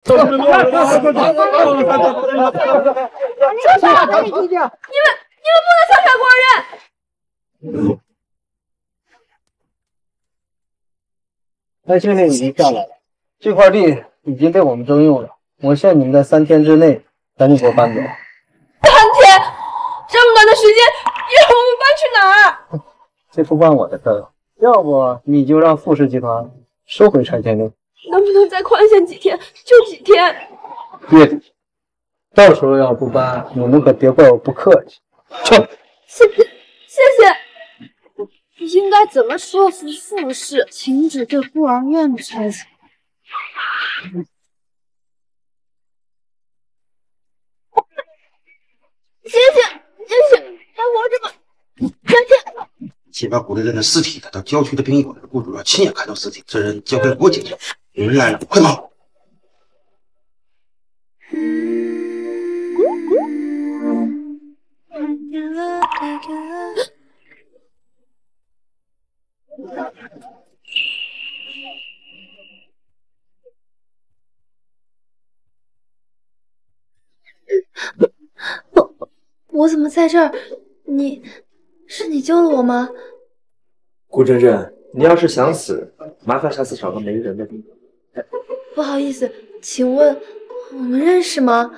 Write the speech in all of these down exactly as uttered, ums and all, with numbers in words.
住手！你们你们不能强杀孤儿院！ 拆迁令已经下来了，这块地已经被我们征用了。我限你们在三天之内赶紧给我搬走。 三天，这么短的时间，让我们搬去哪儿？ 这不关我的事儿，要不你就让富氏集团收回拆迁令。 能不能再宽限几天？就几天。 月底，到时候要不搬，你们可别怪我不客气。撤。 谢谢，谢谢。 应该怎么说服富氏停止对孤儿院的拆迁？ 谢谢，谢谢，还活着吗？谢谢。 先把古德镇的尸体带到郊区的殡仪馆，雇主要亲眼看到尸体，责任交给我解决。有人来了，快跑！ 我我怎么在这儿？你是你救了我吗？ 顾真真，你要是想死，麻烦下次找个没人的地方。 不好意思，请问我们认识吗？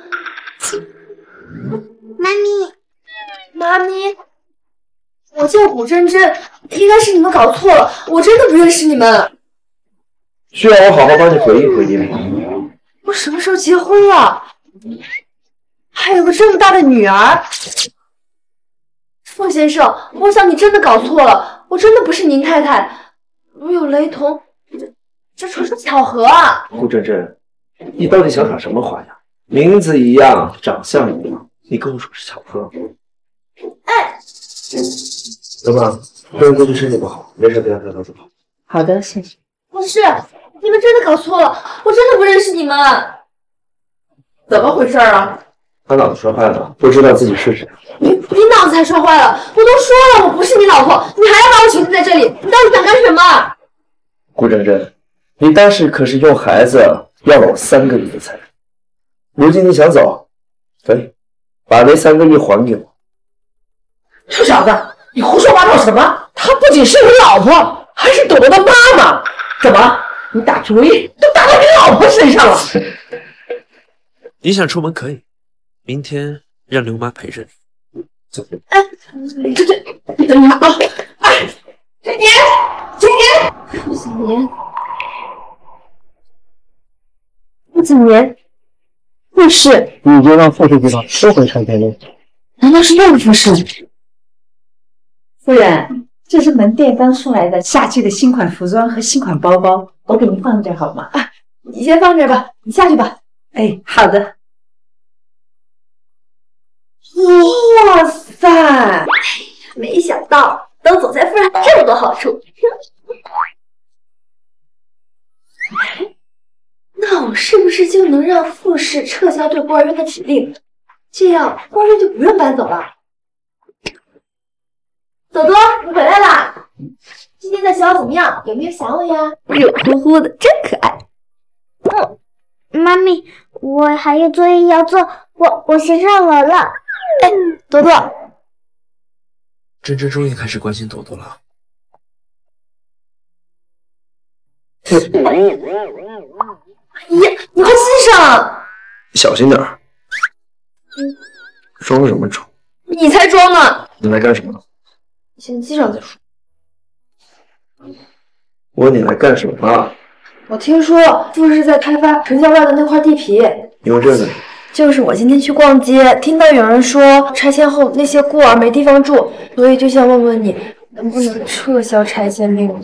妈咪， 妈咪，我叫古真真，应该是你们搞错了，我真的不认识你们。 需要我好好帮你回忆回忆吗？ 我什么时候结婚了？还有个这么大的女儿。傅先生，我想你真的搞错了，我真的不是您太太，如有雷同，这这纯属巧合啊！ 顾真真，你到底想耍什么花样？名字一样，长相一样，你跟我说是巧合？ 哎， 怎么？夫人最近身体不好，没事别让她走走。 好的，谢谢。 不是，你们真的搞错了，我真的不认识你们。怎么回事啊？ 他脑子摔坏了，不知道自己是谁。 你你脑子才摔坏了！我都说了，我不是你老婆，你还要把我囚禁在这里，你到底想干什么？ 顾真真，你当时可是用孩子要了我三个亿的财产，如今你想走，可以，把那三个亿还给我。 臭小子，你胡说八道什么？她不仅是你老婆，还是朵朵的妈妈。怎么，你打主意都打到你老婆身上了？ 你想出门可以，明天让刘妈陪着你。走。 哎，这这，等一下啊！哎，这年，这年， 小年，傅子年，傅氏， 你就让富氏集团收回拆迁令。 难道是那个傅氏？ 夫人，这是门店刚送来的夏季的新款服装和新款包包，我给您放这儿好吗？ 啊，你先放这儿吧，你下去吧。 哎，好的。 哇塞！没想到当总裁夫人这么多好处。那我是不是就能让傅氏撤销对孤儿院的指令？这样孤儿院就不用搬走了。朵朵，你回来啦！今天在学校怎么样？有没有想我呀？热乎乎的，真可爱。 嗯，妈咪，我还有作业要做，我我先上楼了。 哎，朵朵， 真真终于开始关心朵朵了。 哎呀，你快系上！ 小心点儿。装什么装？ 你才装呢！ 你来干什么？ 先系上再说。 我问你来干什么？ 我听说傅氏在开发城郊外的那块地皮。 因为这个。 就是我今天去逛街，听到有人说拆迁后那些孤儿没地方住，所以就想问问你，能不能撤销拆迁令？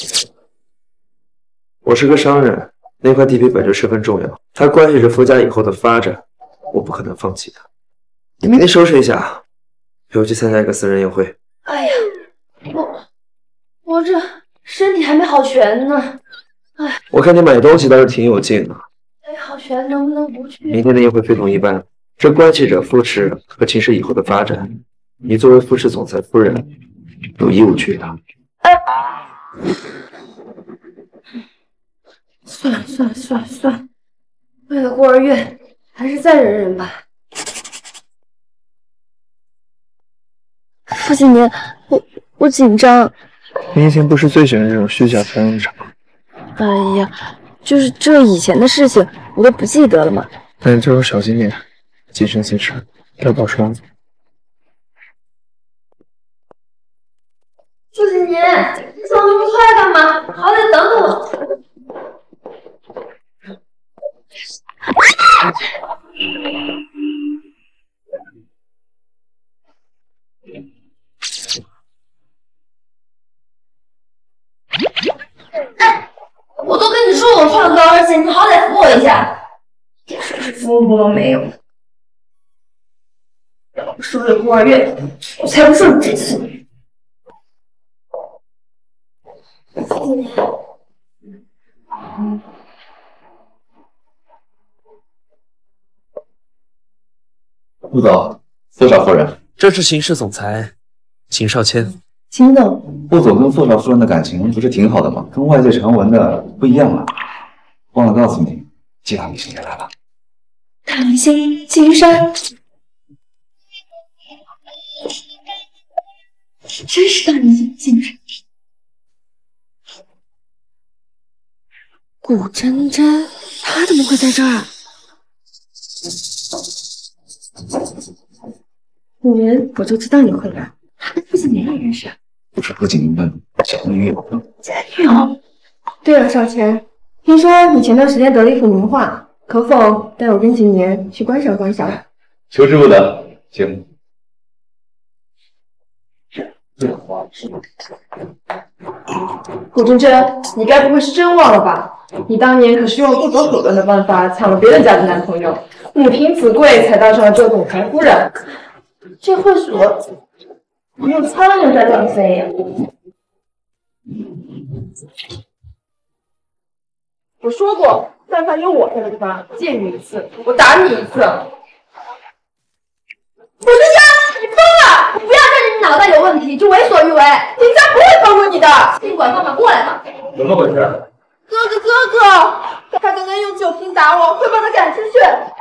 我是个商人，那块地皮本就十分重要，它关系着傅家以后的发展，我不可能放弃它。你明天收拾一下，陪我去参加一个私人宴会。 哎呀，我我这身体还没好全呢。哎， 我看你买东西倒是挺有劲的。 哎，好全能不能不去？ 明天的宴会非同一般，这关系着傅氏和秦氏以后的发展。你作为傅氏总裁夫人，有义务去的。 哎，算了算了算了算了， 为了孤儿院，还是再忍忍吧。傅锦年，我我紧张。 你以前不是最喜欢这种虚假传闻场？ 哎呀，就是这以前的事情，我都不记得了嘛。 那你最后小心点，谨慎行事，要保持安全。 傅锦年，你走那么快干嘛？好歹等等我。哎，我都跟你说我穿高跟鞋，你好歹扶我一下。是服务都没有。要不是为了孤儿院，我才不受你这次。傅锦年。 陆总，傅少夫人， 这是刑事总裁秦少谦。 秦总， 傅总跟傅少夫人的感情不是挺好的吗？跟外界传闻的不一样了。忘了告诉你，其他明星也来了。 大明星季云山，真是大明星季云山。古珍珍，她怎么会在这儿？古人，我就知道你会来。他跟傅锦年也认识。 不是傅锦年的前女友。 前女友。对了，少谦，听说你前段时间得了一幅名画，可否带我跟锦年去观赏观赏？ 求之不得，请。 古珍珍，你该不会是真忘了吧？你当年可是用不择手段的办法抢了别人家的男朋友，母凭子贵才当上了这总裁夫人。这会所没有苍蝇在乱飞呀！我说过，但凡有我在的地方，见你一次，我打你一次。古珍珍，你疯了！你不要仗着你脑袋有问题就为所欲为，林家不会放过你的。尽管放马过来吧。 怎么回事？ 哥哥，哥哥，他刚刚用酒瓶打我，快把他赶出去！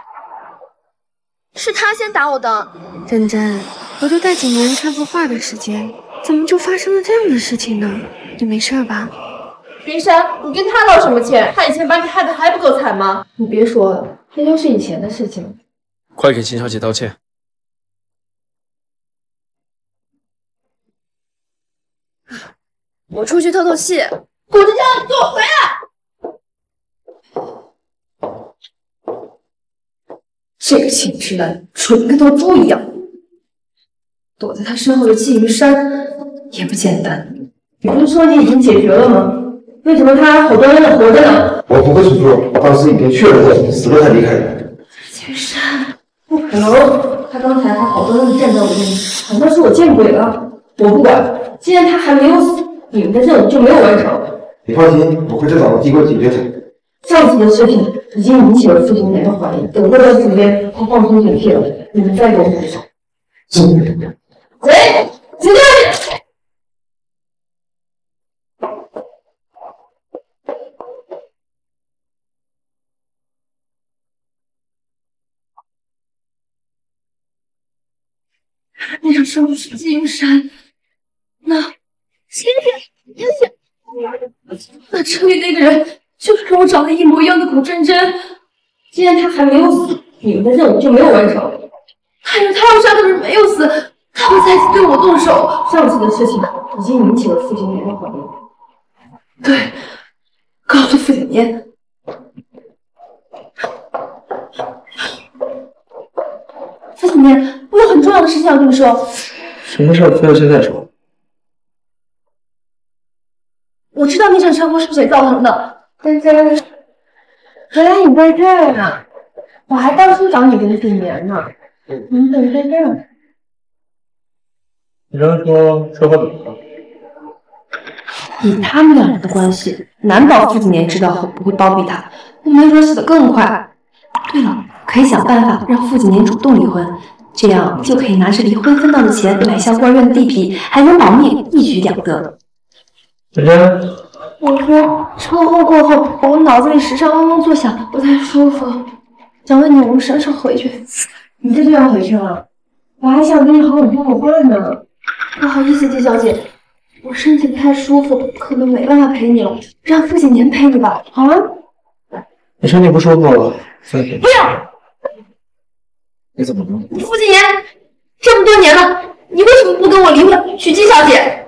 是他先打我的。珍珍，我都带锦年看幅画的时间，怎么就发生了这样的事情呢？你没事吧？云山，你跟他闹什么歉？他以前把你害得还不够惨吗？你别说了，那都是以前的事情。 快给秦小姐道歉。 我出去透透气。古珍珍，你给我回来！这个秦之兰蠢跟头猪一样，躲在他身后的季云山也不简单。你不是说你已经解决了吗？为什么他还好端端的活着呢？ 我不会出错，当时已经确认过，死了才离开的。 季云山，不可能！他刚才还好端端的站在我面前，难道是我见鬼了？我不管，既然他还没有死，你们的任务就没有完成。 你放心，我会再找个机会解决他。 上次的事情已经引起了傅锦年的怀疑，等过段时间他放松警惕了，你们再给我补上。谁？请进！那场生物是季云山，那星星，星星，那车里那个人就是跟我长得一模一样的古珍珍。既然他还没有死，你们的任务就没有完成。还有他要杀的人没有死，他会再次对我动手。上次的事情已经引起了傅锦年的怀疑。对，告诉傅锦年。傅锦年，我有很重要的事情要跟你说。 什么事儿非要现在说？ 我知道那场车祸是谁造成的，珍珍，原来你在这儿呢，我还到处找你跟锦年呢。你怎么在这儿？ 你刚说车祸怎么了？ 以他们两人的关系，难保傅锦年知道后不会包庇他，那没准死得更快。对了，可以想办法让傅锦年主动离婚，这样就可以拿着离婚分到的钱买下孤儿院的地皮，还能保命，一举两得。 珍珍， 我说车祸过后，我脑子里时常嗡嗡作响，不太舒服。 想问你，我们什么时候回去？ 你这就要回去了？我还想跟你好好过过饭呢。 不好意思，季小姐，我身体不太舒服，可能没办法陪你了，让傅锦年陪你吧。 好啊。 你身体不舒服，再陪。 不要！ 你怎么了？ 傅锦年，这么多年了，你为什么不跟我离婚，娶季小姐？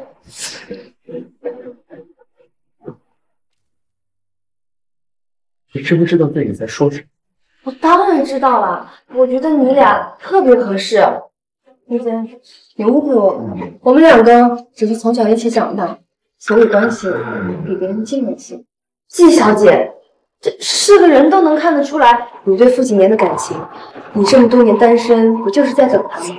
你知不知道自己在说什么？ 我当然知道了，我觉得你俩特别合适。傅姐，你误会我了，我们两个只是从小一起长大，所以关系比别人近了些。季小姐，这是个人都能看得出来你对傅锦年的感情。你这么多年单身，不就是在等他吗？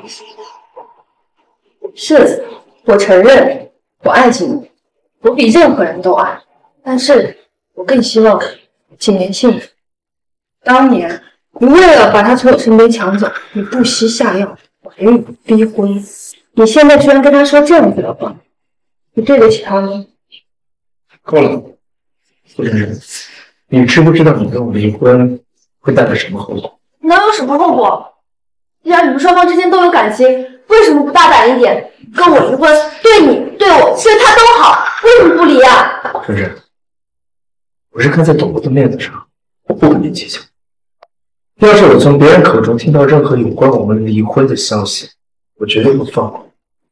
是，我承认我爱锦年，我比任何人都爱，但是我更希望锦年幸福。当年你为了把他从我身边抢走，你不惜下药，怀孕逼婚。你现在居然跟他说这样子的话，你对得起他吗？ 够了，傅先生，你知不知道你跟我离婚会带来什么后果？ 能有什么后果？既然你们双方之间都有感情，为什么不大胆一点跟我离婚？对你、对我、对他都好，为什么不离啊？ 甚至，我是看在董罗的面子上，我不跟你计较。要是我从别人口中听到任何有关我们离婚的消息，我绝对不放过。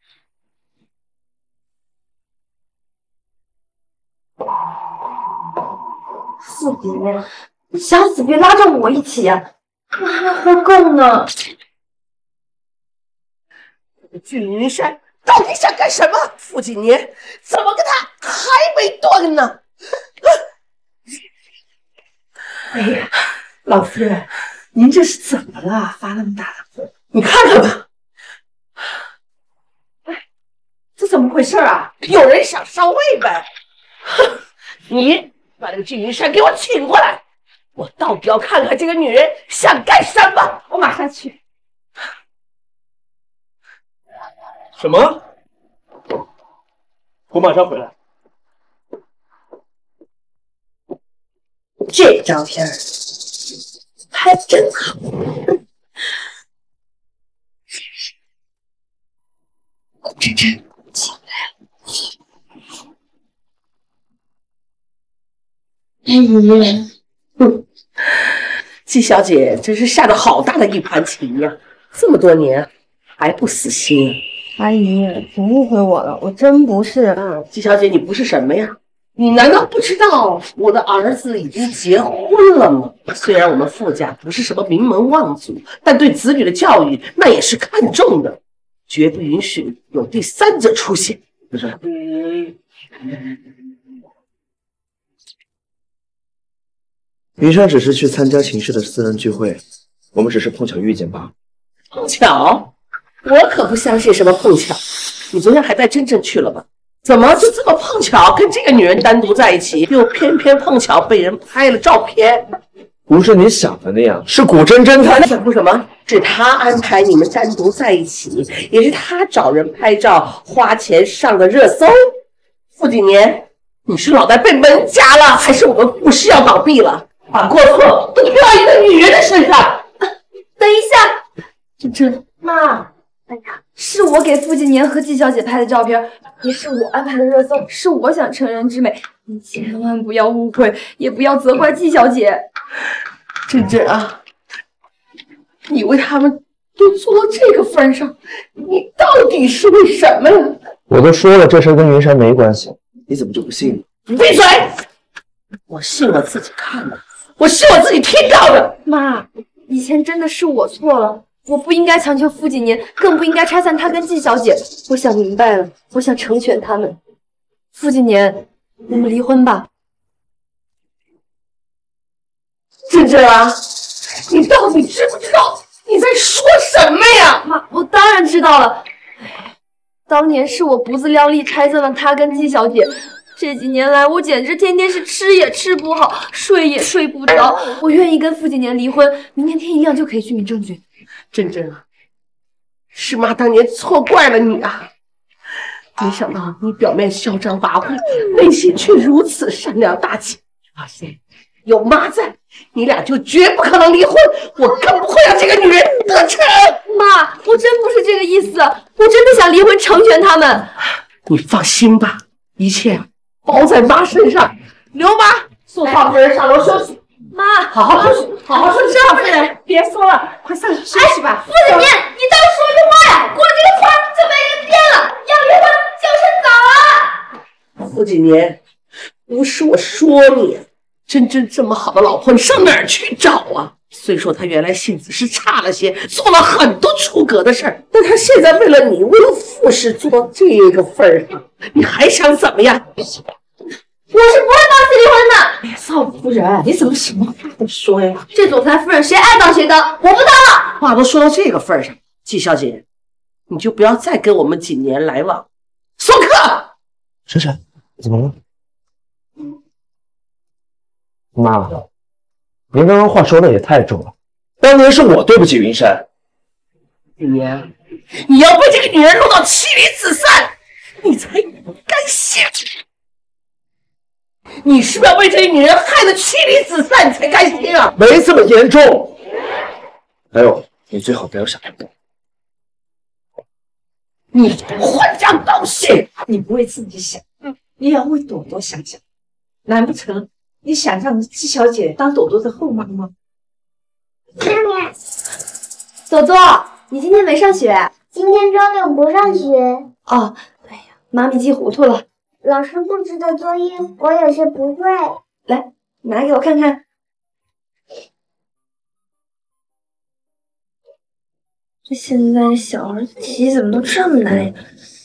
傅锦年，你想死别拉着我一起呀、啊！我还没活够呢。 俊云山到底想干什么？傅锦年怎么跟他还没断呢？ 哎呀，老夫人，您这是怎么了？发那么大的火？你看看吧。哎，这怎么回事啊？ 有人想上位呗？哼！你把这个俊云山给我请过来，我到底要看看这个女人想干什么。 我马上去。 什么？我马上回来。 这照片拍得真好。顾真真进来了。 阿姨， 嗯，季小姐真是下了好大的一盘棋呀、啊！这么多年还不死心。 阿姨，你误会我了，我真不是。 嗯，季小姐，你不是什么呀？你难道不知道我的儿子已经结婚了吗？虽然我们傅家不是什么名门望族，但对子女的教育那也是看重的，绝不允许有第三者出现。不是？嗯。 云山只是去参加秦氏的私人聚会，我们只是碰巧遇见罢了。 碰巧？我可不相信什么碰巧。你昨天还带真真去了吧？怎么就这么碰巧跟这个女人单独在一起，又偏偏碰巧被人拍了照片？ 不是你想的那样，是古真真她想说什么？是她安排你们单独在一起，也是她找人拍照，花钱上的热搜。傅锦年，你是脑袋被门夹了，还是我们傅氏要倒闭了？把过错都推到一个女人的身上。啊、 等一下， 真真妈。哎呀，是我给傅锦年和季小姐拍的照片，也是我安排的热搜，是我想成人之美，你千万不要误会，也不要责怪季小姐。 真真啊，你为他们都做到这个份上，你到底是为什么呀？ 我都说了，这事跟云山没关系，你怎么就不信呢？ 你闭嘴！我信我自己看的，我信我自己听到的。 妈，以前真的是我错了。我不应该强求傅锦年，更不应该拆散他跟季小姐。我想明白了，我想成全他们。傅锦年，我们离婚吧。 真真啊，你到底知不知道你在说什么呀？ 妈，我当然知道了。当年是我不自量力拆散了他跟季小姐。这几年来，我简直天天是吃也吃不好，睡也睡不着。我愿意跟傅锦年离婚，明天天一亮就可以去民政局。 真真啊，是妈当年错怪了你啊！没想到你表面嚣张跋扈，内心却如此善良大气。放心， 有妈在，你俩就绝不可能离婚，我更不会让这个女人得逞。 妈，我真不是这个意思，我真的想离婚成全他们。 你放心吧，一切包在妈身上。刘妈，送少夫人上楼休息。 妈， 好好休息，好好休息。 少夫人，别说了，快上去休息吧。 傅子年，你倒说句话呀！过了这个村就没人变了，要离婚就趁早了。 傅锦年，不是我说你，真真这么好的老婆，你上哪儿去找啊？虽说她原来性子是差了些，做了很多出格的事儿，但她现在为了你，为了傅氏做到这个份儿上，你还想怎么样？ 我是不会放弃离婚的。 哎，少夫人，你怎么什么话都说呀？ 这总裁夫人谁爱当谁当，我不当了。 话都说到这个份儿上，季小姐，你就不要再跟我们锦年来往。送客。 珊珊，怎么了？妈，您刚刚话说的也太重了。当年是我对不起云山。 锦年，你要被这个女人弄到妻离子散，你才不甘心。你是不是要被这个女人害得妻离子散，你才甘心啊？ 没这么严重。还有，你最好不要想太多。 你混账东西！ 你不为自己想，你也要为朵朵想想。难不成你想让季小姐当朵朵的后妈吗？ 朵朵，你今天没上学？ 今天周六不上学。 哦，哎呀，妈咪记糊涂了。 老师布置的作业我有些不会。 来，拿给我看看。这现在小儿子题怎么都这么难呀？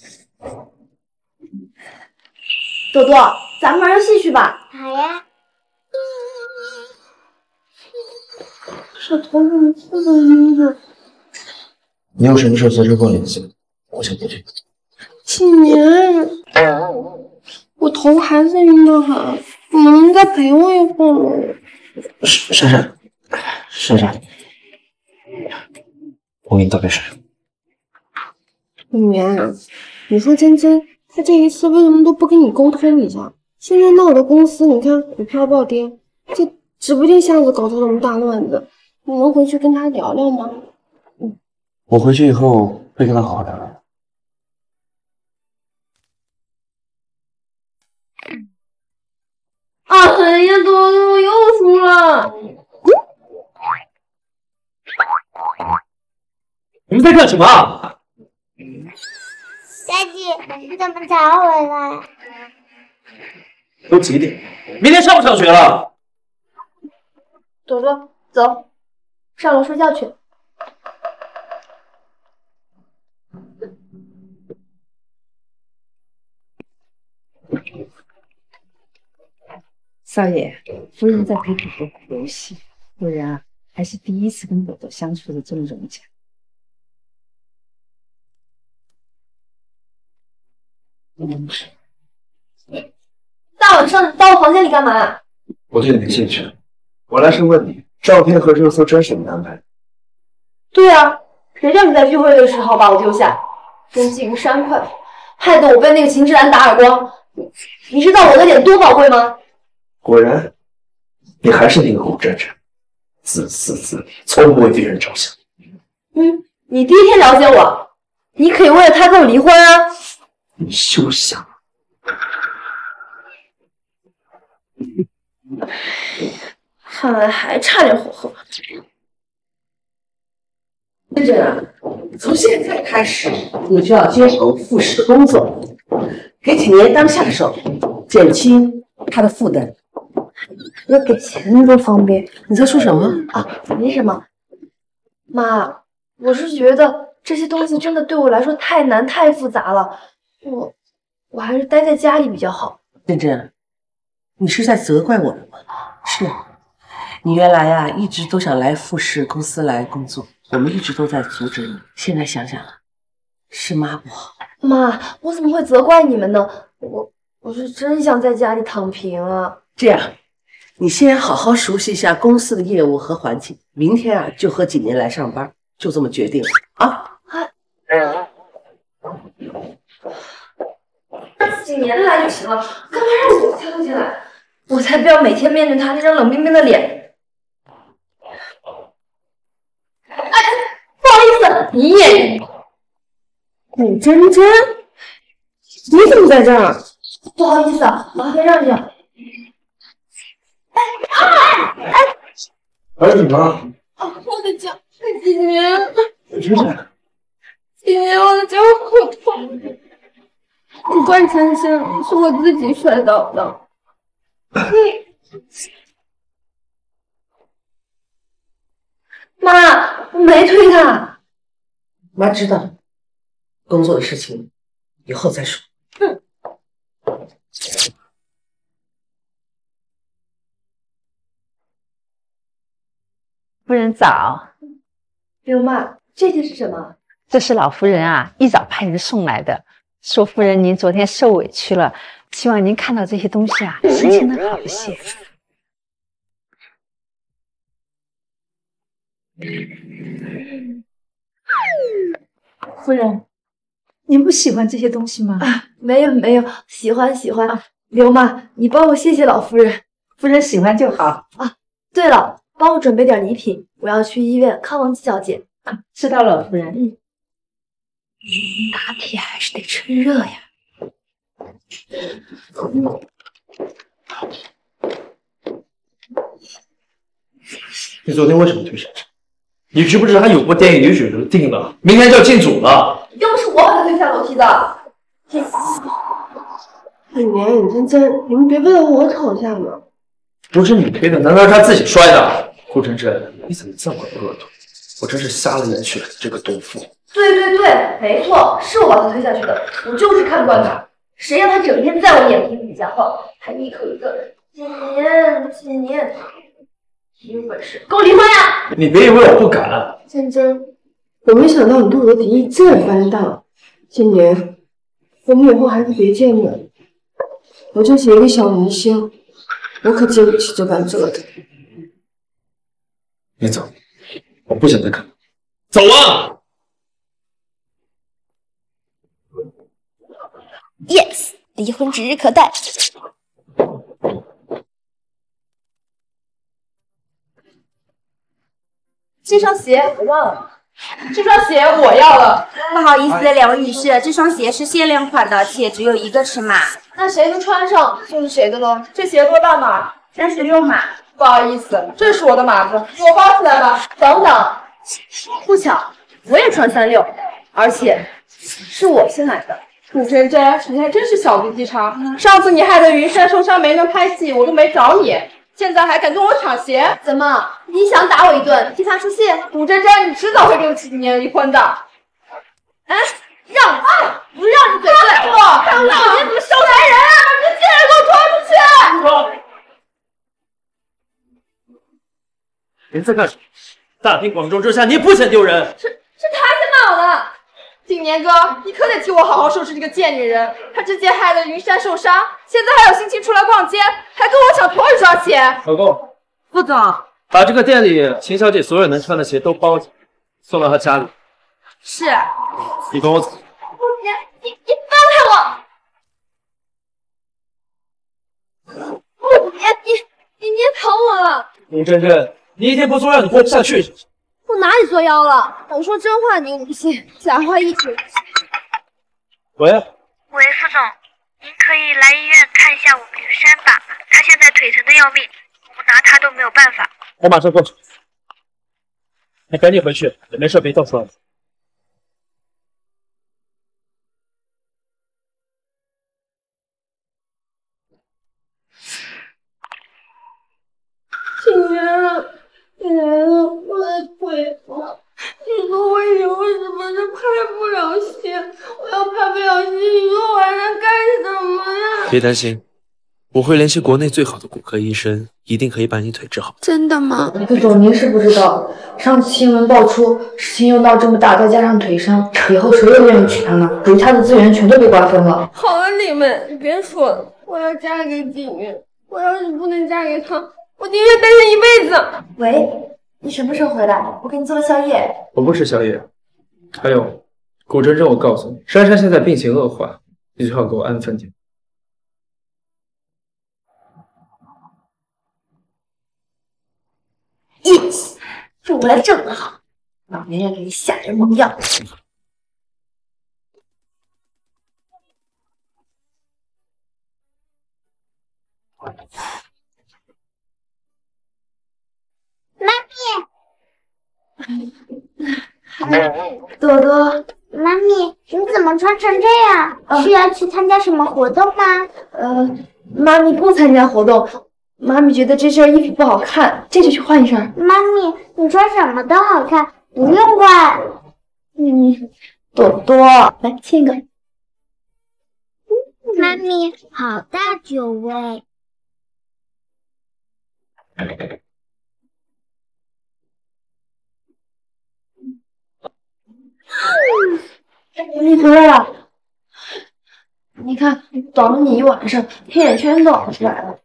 朵朵，咱们玩游戏去吧。 好呀。 这头怎么这么晕呢？ 你有什么事随时跟我联系，我先回去。 锦年，我头还是晕得很，你能再陪我一会儿吗？ 珊珊，珊珊，我给你倒杯水。 锦年，你说珍珍，她这一次为什么都不跟你沟通一下？现在闹的公司，你看股票暴跌，这指不定下次搞出什么大乱子。你能回去跟她聊聊吗？ 嗯，我回去以后会跟她好好聊聊。 哎呀，朵朵，我又输了。 你们在干什么？ daddy，你怎么才回来？ 都几点？明天上不上学了？ 朵朵，走，上楼睡觉去。 少爷，夫人在陪朵朵玩游戏。夫人啊，还是第一次跟朵朵相处的这么融洽。 嗯，大晚上到我房间里干嘛？ 我对你没兴趣，我来是问你，照片和热搜真是你安排的？ 对啊，谁叫你在聚会的时候把我丢下，跟进山快跑，害得我被那个秦志兰打耳光。你你知道我的脸多宝贵吗？ 果然，你还是那个古真真，自私自利，从不为别人着想。 嗯，你第一天了解我，你可以为了他跟我离婚啊！ 你休想！ 看来还差点火候。 真真啊，从现在开始，你就要接手复试工作，给几年当下手，减轻他的负担。 那给钱多方便。 你在说什么啊？没什么。妈，我是觉得这些东西真的对我来说太难太复杂了，我我还是待在家里比较好。 真真，你是在责怪我们吗？是啊，你原来呀、啊、一直都想来富士公司来工作，我们一直都在阻止你。现在想想啊，是妈不好。 妈，我怎么会责怪你们呢？我我是真想在家里躺平啊。 这样，你先好好熟悉一下公司的业务和环境，明天啊就和景年来上班，就这么决定了啊。 景年来就行了，干嘛让我跳进来？ 我才不要每天面对他那张冷冰冰的脸。哎，不好意思，你也。 古珍珍，你怎么在这儿？ 不好意思啊，麻烦让让。哎哎哎！ 还有你吗？ 哦，我的脚，姐姐， 我真是。 姐姐，我的脚好痛。不怪珊珊，是我自己摔倒的。 妈，我没推他。 妈知道，工作的事情以后再说。 嗯。 夫人早。 刘妈，这些是什么？ 这是老夫人啊，一早派人送来的，说夫人您昨天受委屈了，希望您看到这些东西啊，心情能好一些。 夫人，您不喜欢这些东西吗？ 啊，没有没有，喜欢喜欢。啊、刘妈，你帮我谢谢老夫人。 夫人喜欢就好。 啊，对了，帮我准备点礼品，我要去医院看望季小姐。 啊，知道了，夫人。 嗯。拿铁还是得趁热呀。嗯。 你昨天为什么推珊珊？你知不知道她有过电影女主人定了，明天就要进组了。 又不是我把她推下楼梯的。 李年、珍珍，你们别为了我吵架嘛。 不是你推的，难道是她自己摔的？顾珍珍，你怎么这么恶毒？我真是瞎了眼去了，这个毒妇。 对对对，没错，是我把她推下去的，我就是看不惯她。谁让她整天在我眼皮底下晃，还一口一个几年几年。有本事跟我离婚呀！ 你别以为我不敢。 珍珍，我没想到你对我的敌意这般大。今年我们以后还是别见面了。我就是一个小明星，我可经不起这般折腾。 你走，我不想再看。走啊 ！Yes， 离婚指日可待。 这双鞋我忘了，这双鞋我要了。 不好意思，两位女士，这双鞋是限量款的，且只有一个尺码。 那谁能穿上就是谁的了。这鞋多大码？ 三十六码。 不好意思，这是我的码子，给我包起来吧。等等，不巧，我也穿三六，而且是我新来的。 顾珍珍，你还真是小肚鸡肠。上次你害得云山受伤没能拍戏，我都没找你。现在还敢跟我抢鞋？ 怎么？你想打我一顿，替他出气？ 古珍珍，你迟早会跟齐景年离婚的。 哎，让啊！不让你嘴碎！我，看我你怎么收男人啊！你竟然给我拖出去！ 您在干什么？大庭广众之下，你不嫌丢人？ 是是他先骂我的。景年哥，你可得替我好好收拾这个贱女人！她之前害得云山受伤，现在还有心情出来逛街，还跟我抢同一双鞋。 老公， 副总， 把这个店里秦小姐所有能穿的鞋都包起来，送到她家里。 是。 你跟我走。 你你你放开我！不，你你你你疼我了！ 顾珍珍，你一天不作妖，你过不下去。 我哪里作妖了？我说真话你不信，假话一直。 喂。 喂，副总，您可以来医院看一下我们云山吧，他现在腿疼的要命，我拿他都没有办法。 我马上过去。你赶紧回去，没事别到处乱走。 景年，景年，我的腿疼。你说我以后是不是拍不了戏？我要拍不了戏，你说我还能干什么呀？ 别担心，我会联系国内最好的骨科医生，一定可以把你腿治好。 真的吗？ 副总，您是不知道，上次新闻爆出事情又闹这么大，再加上腿伤，以后谁又愿意娶她呢？属于她的资源全都被瓜分了。 好了，你们，你别说了，我要嫁给景云。我要是不能嫁给他，我宁愿单身一辈子。 喂。你什么时候回来？我给你做了宵夜。 我不吃宵夜。还有，顾珍珍，我告诉你，珊珊现在病情恶化，你最好给我安分点。 用来正好，老年人给你下点猛药。 妈咪， 朵朵， 妈咪，你怎么穿成这样？ 啊、 是要去参加什么活动吗？ 呃，妈咪不参加活动，妈咪觉得这身衣服不好看，这就去换一身。 妈咪，你穿什么都好看，不用换。 嗯，朵朵，来亲一个。 妈咪，好大酒味。 你回来了，你看等了你一晚上，黑眼圈都熬出来了。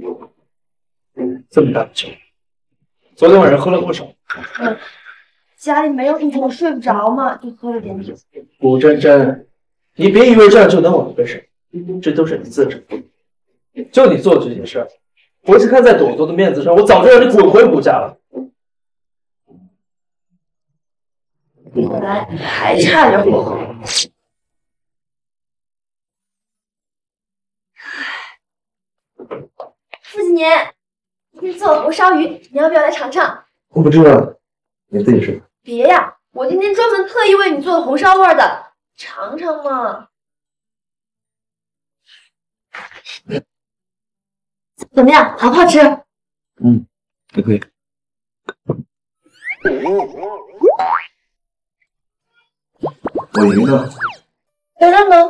这么大的酒，昨天晚上喝了不少。 嗯，家里没有地方，睡不着嘛，就喝了点酒。 古珍珍，你别以为这样就能往回事，这都是你自找。就你做这件事，我是看在朵朵的面子上，我早就让你滚回古家了。 本来还差点火候。傅几年，今天做了红烧鱼，你要不要来尝尝？ 我不知道，你自己说。 别呀，我今天专门特意为你做的红烧味的，尝尝嘛。怎么样，好不好吃？ 嗯，还可以。我鱼呢？ 圆圆呢？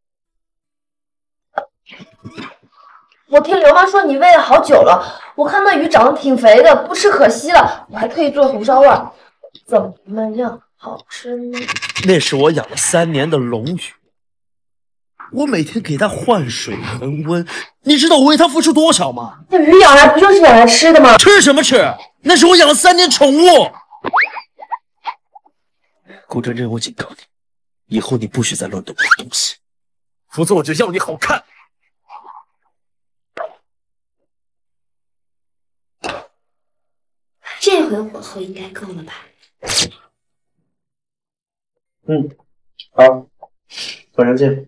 我听刘妈说你喂了好久了，我看那鱼长得挺肥的，不吃可惜了。我还特意做红烧味儿，怎么样？好吃吗？ 那是我养了三年的龙鱼，我每天给它换水恒温，你知道我为它付出多少吗？ 这鱼养来不就是养来吃的吗？ 吃什么吃？那是我养了三年宠物。顾真真，我警告你，以后你不许再乱动我的东西，否则我就要你好看。 这回火候应该够了吧？ 嗯，好，晚上见。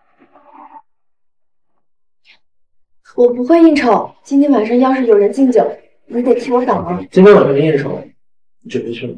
我不会应酬，今天晚上要是有人敬酒，你得替我挡啊。 今天晚上应酬，你准备去吗？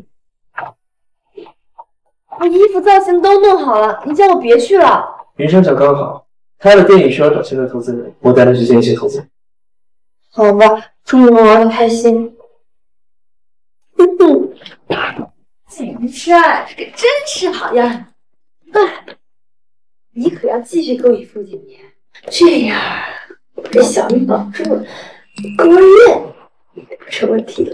我衣服造型都弄好了，你叫我别去了。 云山讲刚好，他的电影需要找新的投资人，我带他去见一些投资人。 好吧，祝你们玩的开心。哼哼，景山这个真是好样的！哎，你可要继续勾引傅景年，这样我这小命保住了，孤儿院也不成问题了。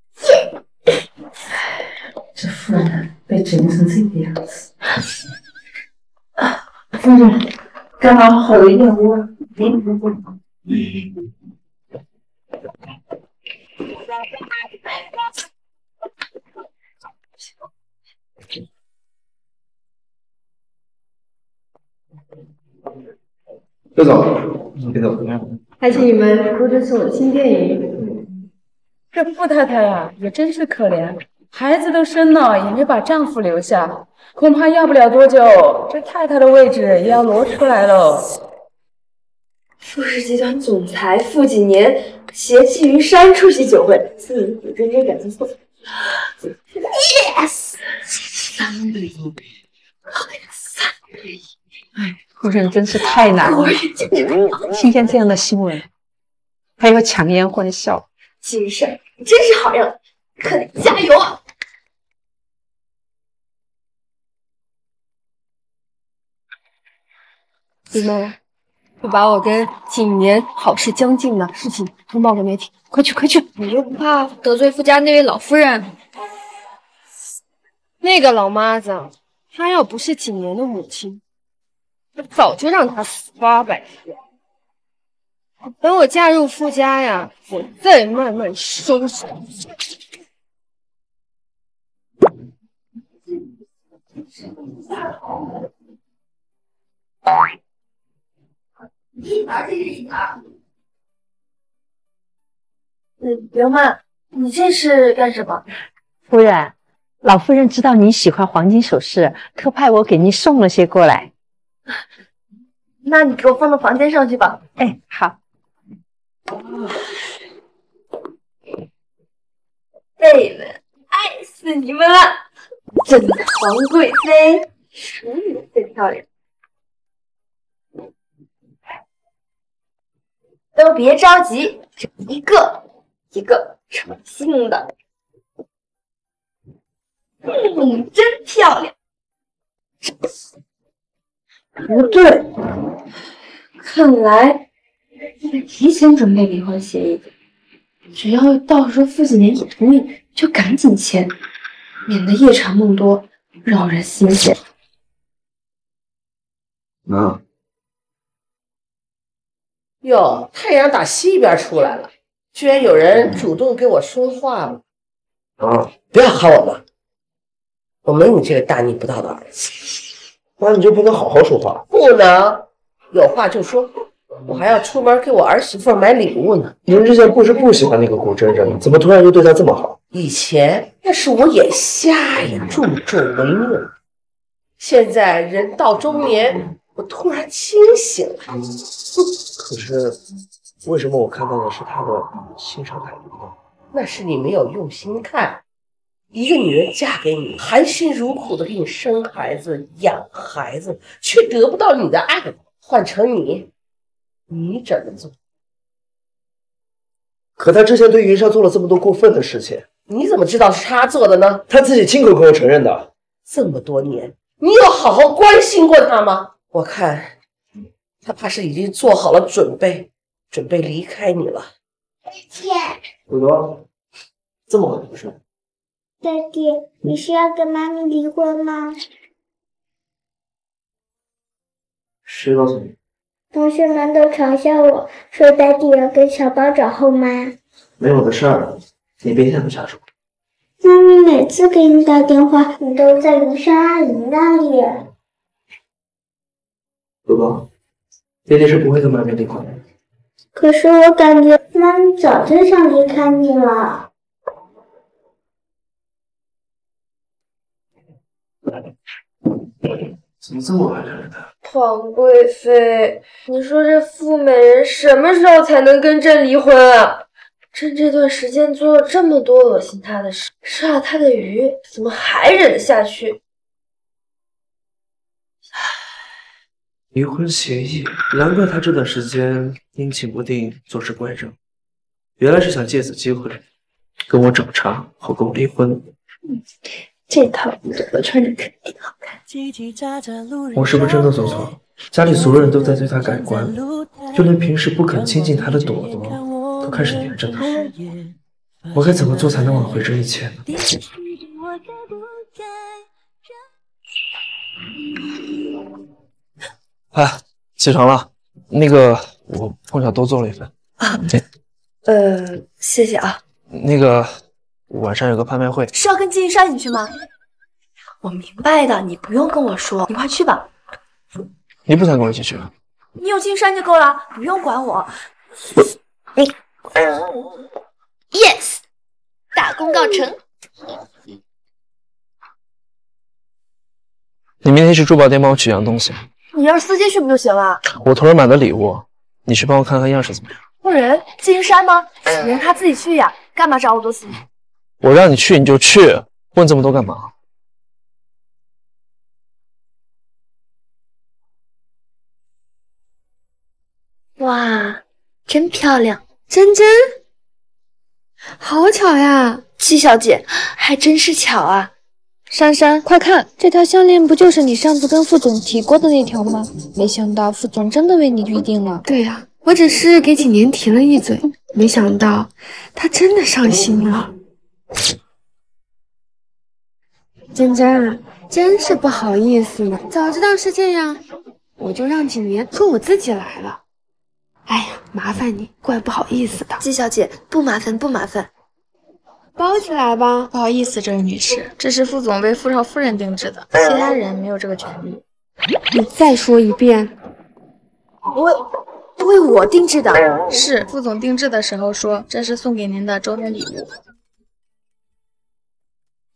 这妇人被整成这个样子， 啊，夫人，干嘛好有燕窝？您不会。 刘总，你别走， 还请你们多支持我的新电影。 这傅太太呀，也真是可怜，孩子都生了，也没把丈夫留下，恐怕要不了多久，这太太的位置也要挪出来喽。 傅氏集团总裁傅景年携季云山出席酒会，自己真真感情错。Yes， 三个亿，三个亿！ 哎，夫人真是太难了。听见这样的新闻，还有强颜欢笑。 季云山，你真是好样，可得加油啊！ 你们，我把我跟景年好事将近的事情通报给媒体，快去快去！ 你又不怕得罪傅家那位老夫人？ 那个老妈子，她要不是景年的母亲，我早就让她死八百次。等我嫁入傅家呀，我再慢慢收拾。 一点这是一点。嗯，刘曼，你这是干什么？ 夫人，老夫人知道你喜欢黄金首饰，特派我给您送了些过来。 那你给我放到房间上去吧。 哎，好。 贝们，爱死你们了！朕的皇贵妃，数你们最漂亮。都别着急，一个一个诚信的。嗯，真漂亮。不对，看来得提前准备离婚协议。只要到时候傅子年一同意，就赶紧签，免得夜长梦多，扰人心弦。 妈， 哟，太阳打西边出来了，居然有人主动跟我说话了。 啊， 不要喊我妈，我没你这个大逆不道的儿子。 妈，你就不能好好说话？ 不能，有话就说。我还要出门给我儿媳妇买礼物呢。 您之前不是不喜欢那个顾真真吗？怎么突然又对她这么好？ 以前那是我眼瞎呀，助纣为虐。现在人到中年，我突然清醒了。 可是，为什么我看到的是她的欣赏态度呢？ 那是你没有用心看。一个女人嫁给你，含辛茹苦的给你生孩子、养孩子，却得不到你的爱。换成你。你怎么做？ 可他之前对云山做了这么多过分的事情， 你怎么知道是他做的呢？ 他自己亲口跟我承认的。 这么多年，你有好好关心过他吗？我看他怕是已经做好了准备，准备离开你了。 爹， 朵朵，这么回事？ 爹爹，你是要跟妈咪离婚吗？ 谁告诉你？ 同学们都嘲笑我说爹地要跟小宝找后妈。 没我的事儿，你别添油加醋。 妈咪每次给你打电话，你都在云山阿姨那里。 朵朵，爹爹是不会跟妈咪离婚的。 可是我感觉妈咪早就想离开你了。 怎么这么爱人的？ 皇贵妃，你说这傅美人什么时候才能跟朕离婚啊？朕这段时间做了这么多恶心她的事，杀了她的鱼，怎么还忍得下去？ 离婚协议，难怪他这段时间阴晴不定，做事怪症，原来是想借此机会跟我找茬，好跟我离婚。 嗯，这套朵朵穿着肯定好看。 我是不是真的做错了？家里所有人都在对他改观，就连平时不肯亲近他的朵朵都开始黏着他。我该怎么做才能挽回这一切呢？哎，起床了。那个，我碰巧多做了一份。 啊，呃，谢谢啊。 那个，晚上有个拍卖会， 是要跟金山你去吗？我明白的，你不用跟我说，你快去吧。 你不想跟我一起去？ 你有金山就够了，不用管我。 你 ，yes， 大功告成。 你明天去珠宝店帮我取样东西。 你让司机去不就行了？ 我同人买的礼物，你去帮我看看样式怎么样？ 不然金山吗？你让他自己去呀，干嘛找我做司机？ 我让你去你就去，问这么多干嘛？ 哇，真漂亮！真真，好巧呀！七小姐，还真是巧啊！ 珊珊，快看，这条项链不就是你上次跟副总提过的那条吗？没想到副总真的为你预定了。 对呀、啊，我只是给景年提了一嘴，没想到他真的上心了。真真，真是不好意思呢，早知道是这样，我就让景年说我自己来了。哎呀，麻烦你，怪不好意思的。 季小姐，不麻烦，不麻烦。 包起来吧。 不好意思，这位女士，这是副总为傅少夫人定制的，其他人没有这个权利。 你再说一遍。 为为我定制的？ 是，副总定制的时候说，这是送给您的周年礼物。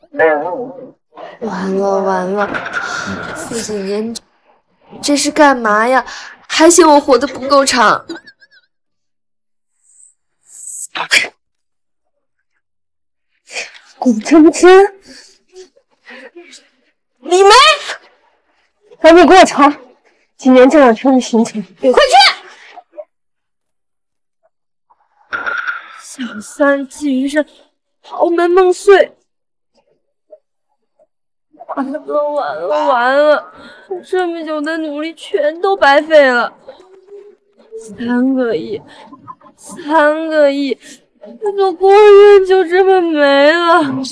完了完了，傅景年这是干嘛呀？还嫌我活得不够长。 古真真， 李梅， 赶紧给我查今年这两天的行程，快去！小三季云山，豪门梦碎。完了完了完了！这么久的努力全都白费了。三个亿，三个亿，这个孤儿院就这么没了。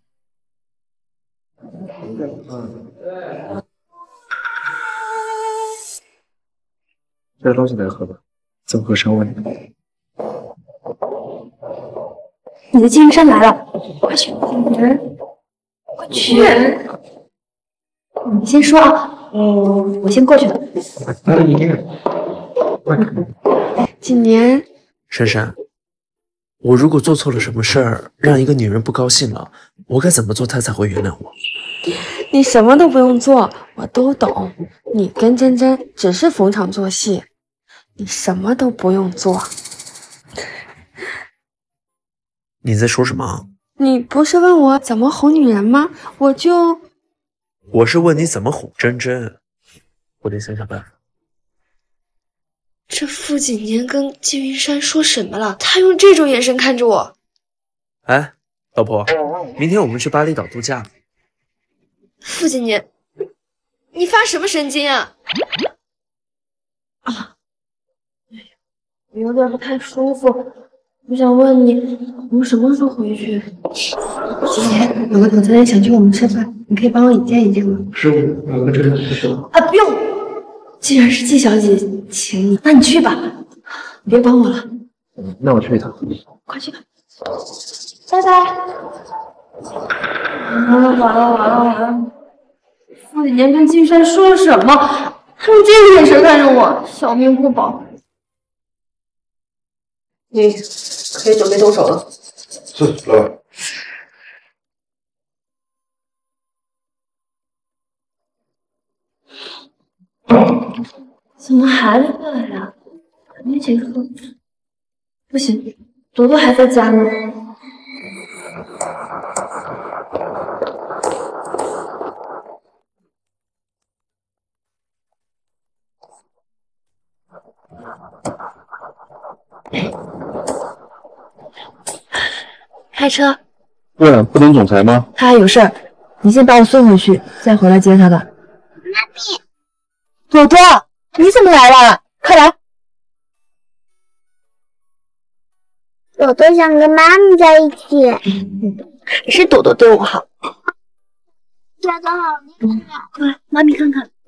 这东西来喝吧，综合伤胃。 你的金云山来了，快去！快去！你先说啊，嗯，我先过去了。今年， 珊珊，我如果做错了什么事儿，让一个女人不高兴了，我该怎么做她才会原谅我？ 你什么都不用做，我都懂。你跟珍珍只是逢场作戏，你什么都不用做。 你在说什么？ 你不是问我怎么哄女人吗？我就…… 我是问你怎么哄珍珍，我得想想办法。 这傅景年跟季云山说什么了？他用这种眼神看着我。 哎，老婆，明天我们去巴厘岛度假。 傅景年，你发什么神经啊？啊，我有点不太舒服，我想问你，我们什么时候回去？今天有个总裁想请我们吃饭，你可以帮我引荐引荐吗？ 是我，我跟这个不是我。 啊，不用。既然是季小姐请你，那你去吧，你别管我了。 嗯，那我去一趟。 快去吧，拜拜。完了完了完了完了！傅景年跟金山说了什么？他用这个眼神看着我，小命不保。 你可以准备动手了。 是，老板。 怎么还没过来呀？还没结束。不行，朵朵还在家呢。开车。 对了，不等总裁吗？ 他还有事儿，你先把我送回去，再回来接他的。妈咪，朵朵，你怎么来了？快来！ 朵朵想跟妈咪在一起。 还是朵朵对我好。 朵朵好厉害！ 快，妈咪看看。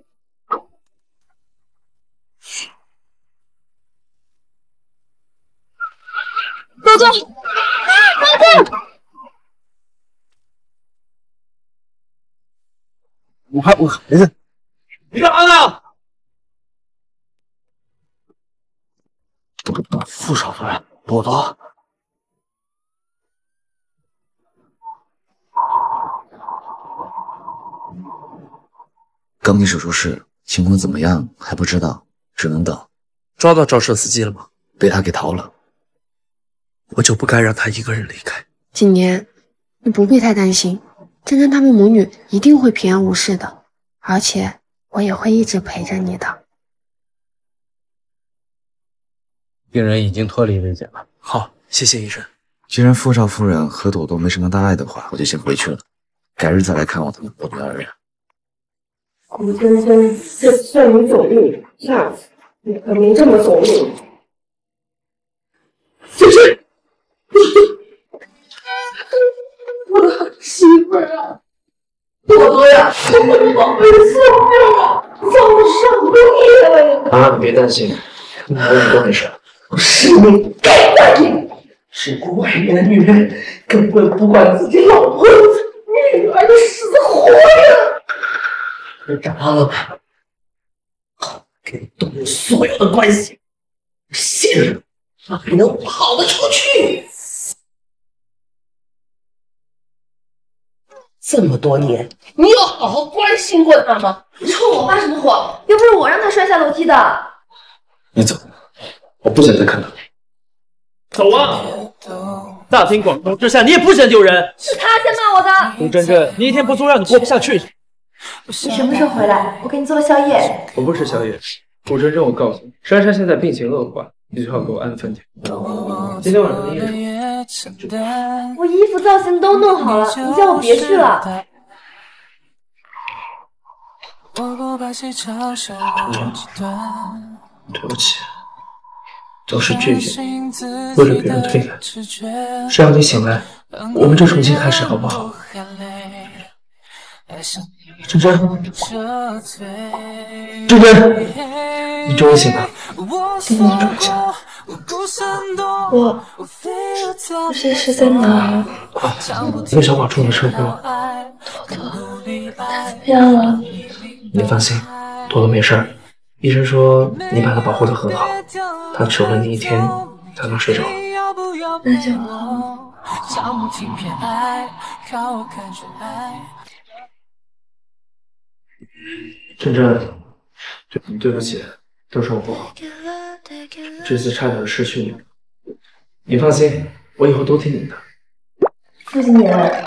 朵朵，朵朵。 我还我没事。 你干嘛呢？ 傅少夫人，朵朵， 刚进手术室，情况怎么样还不知道，只能等。 抓到肇事司机了吗？ 被他给逃了。 我就不该让他一个人离开。 景年，你不必太担心，珍珍他们母女一定会平安无事的，而且我也会一直陪着你的。 病人已经脱离危险了。 好，谢谢医生。 既然傅少夫人和朵朵没什么大碍的话，我就先回去了，改日再来看望他们不期而遇。 顾真真，这次算你走运，下次你可没这么走运。这是我的媳妇儿啊，朵朵呀，我的宝贝孙女啊，早上过夜了呀！ 啊，别担心，我很关你事。 是你该答应，是个外面的女人，根本不管自己老婆女儿的死活呀！可渣了吧？好，给你动用所有的关系，信任他还能跑得出去？ 这么多年，你有好好关心过他吗？ 你冲我发什么火？又不是我让他摔下楼梯的。 你走，我不想再看到你。 走啊！大庭广众之下，你也不嫌丢人。 是他先骂我的。 顾真真，你一天不做让你过不下去。 你什么时候回来？我给你做了宵夜。 我不吃宵夜。顾真真，我告诉你，珊珊现在病情恶化，你最好给我安分点。今天晚上的夜我衣服造型都弄好了，你叫我别去了。 对不起，都是拒绝你，为了别人推开，只要你醒来，我们就重新开始，好不好？真真，真真，你终于醒了，终于醒了。 我，我这是在哪？ 啊，那个小宝出了车祸， 朵朵，他怎么样了？ 你放心，朵朵没事儿。医生说你把他保护得很好，他守了你一天，刚刚睡着。 那就好。 真真，对对不起，都是我不好，这次差点失去你了。你放心，我以后都听你的。 傅经理，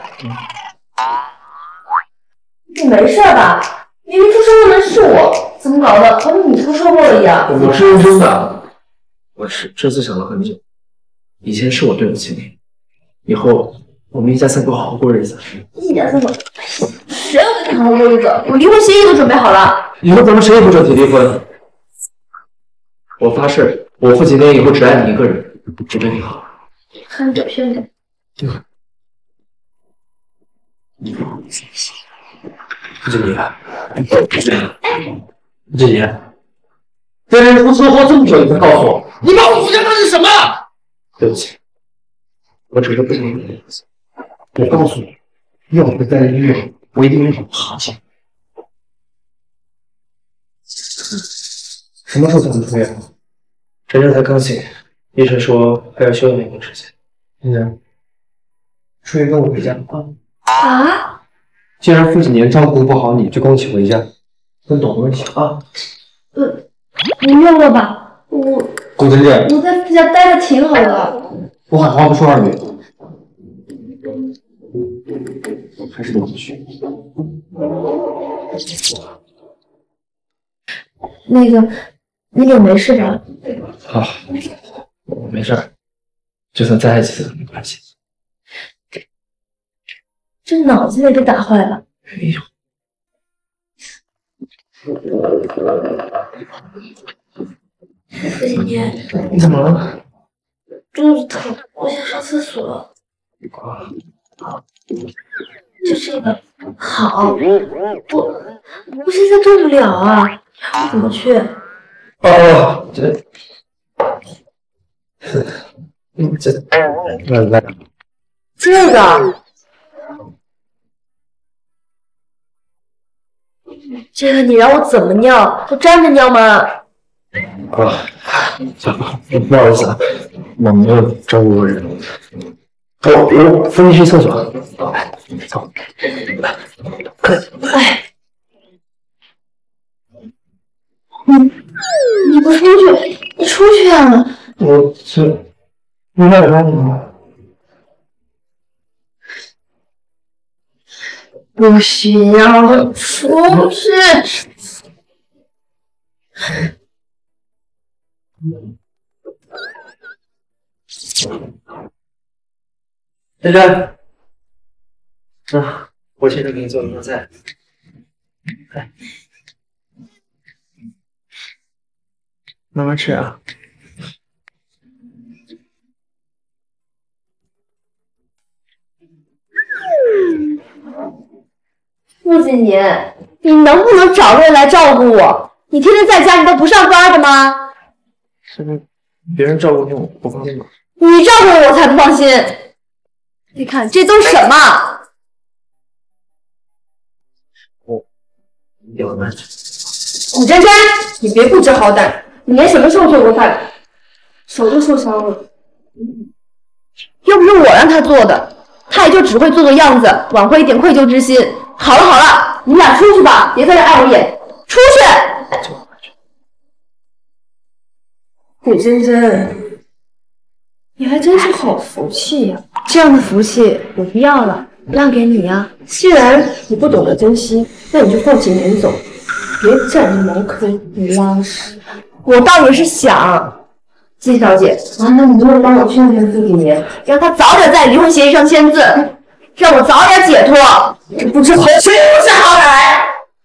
你没事吧？明明出车祸的是我，怎么搞的，好像你出车祸了一样？ 我是认真的，我是这次想了很久。以前是我对不起你，以后我们一家三口好好过日子。 一家三口，谁要跟你好好过日子？我离婚协议都准备好了。 以后咱们谁也不准提离婚。我发誓，我父亲年以后只爱你一个人，只对你好。 看表现的。 对。傅经理，傅经理，这人出车祸这么久，你才告诉我，你把我扶家当成什么？对不起，我只是不想你的意思。我告诉你，要不在医院，我一定会爬起来。什么时候才能出院？真真才刚醒，医生说还要休养一段时间。真真，出院跟我回家啊！ 啊？ 既然傅几年照顾不好你，就跟我一起回家，跟朵朵一起啊。 呃，不用了吧，我顾真真， 我在傅家待着挺好的。 我好话不说二语，还是得回去。 那个，你脸没事吧？ 好，我没事儿，就算再爱几次都没关系。 这脑子也被打坏了。 哎呦！ 傅今天， 你怎么了？ 肚子疼，我想上厕所。 啊， 就这个，好，我我现在动不了啊，我怎么去？ 哦，这，嗯，这，来来， 这个。这个你让我怎么尿？我站着尿吗？ 啊，不好意思啊，我没有照顾过人。走，我扶你去厕所。走，来， 哎，你你不出去，你出去啊！ 我这，你哪来的？ 不需要出去。 真真，啊，我现在给你做一份菜。来，慢慢吃啊。 傅经年，你能不能找个人来照顾我？你天天在家，你都不上班的吗？ 是别人照顾你，我不放心吗？ 你照顾我，我才不放心。你看这都是什么？ 我有了。 古真真，你别不知好歹，你连什么时候做过饭？手都受伤了，又不是我让他做的。 他也就只会做做样子，挽回一点愧疚之心。好了好了，你们俩出去吧，别在这碍我眼，出去！ 顾真真， 你还真是好福气呀、啊！这样的福气我不要了，让给你呀、啊。既然你不懂得珍惜，那你就放起脸走，别占着茅坑，你拉屎。我倒也是想， 季小姐，啊，那你能不能帮我劝劝傅景年，让他早点在离婚协议上签字，让我早点解脱？这不知好谁不是好人？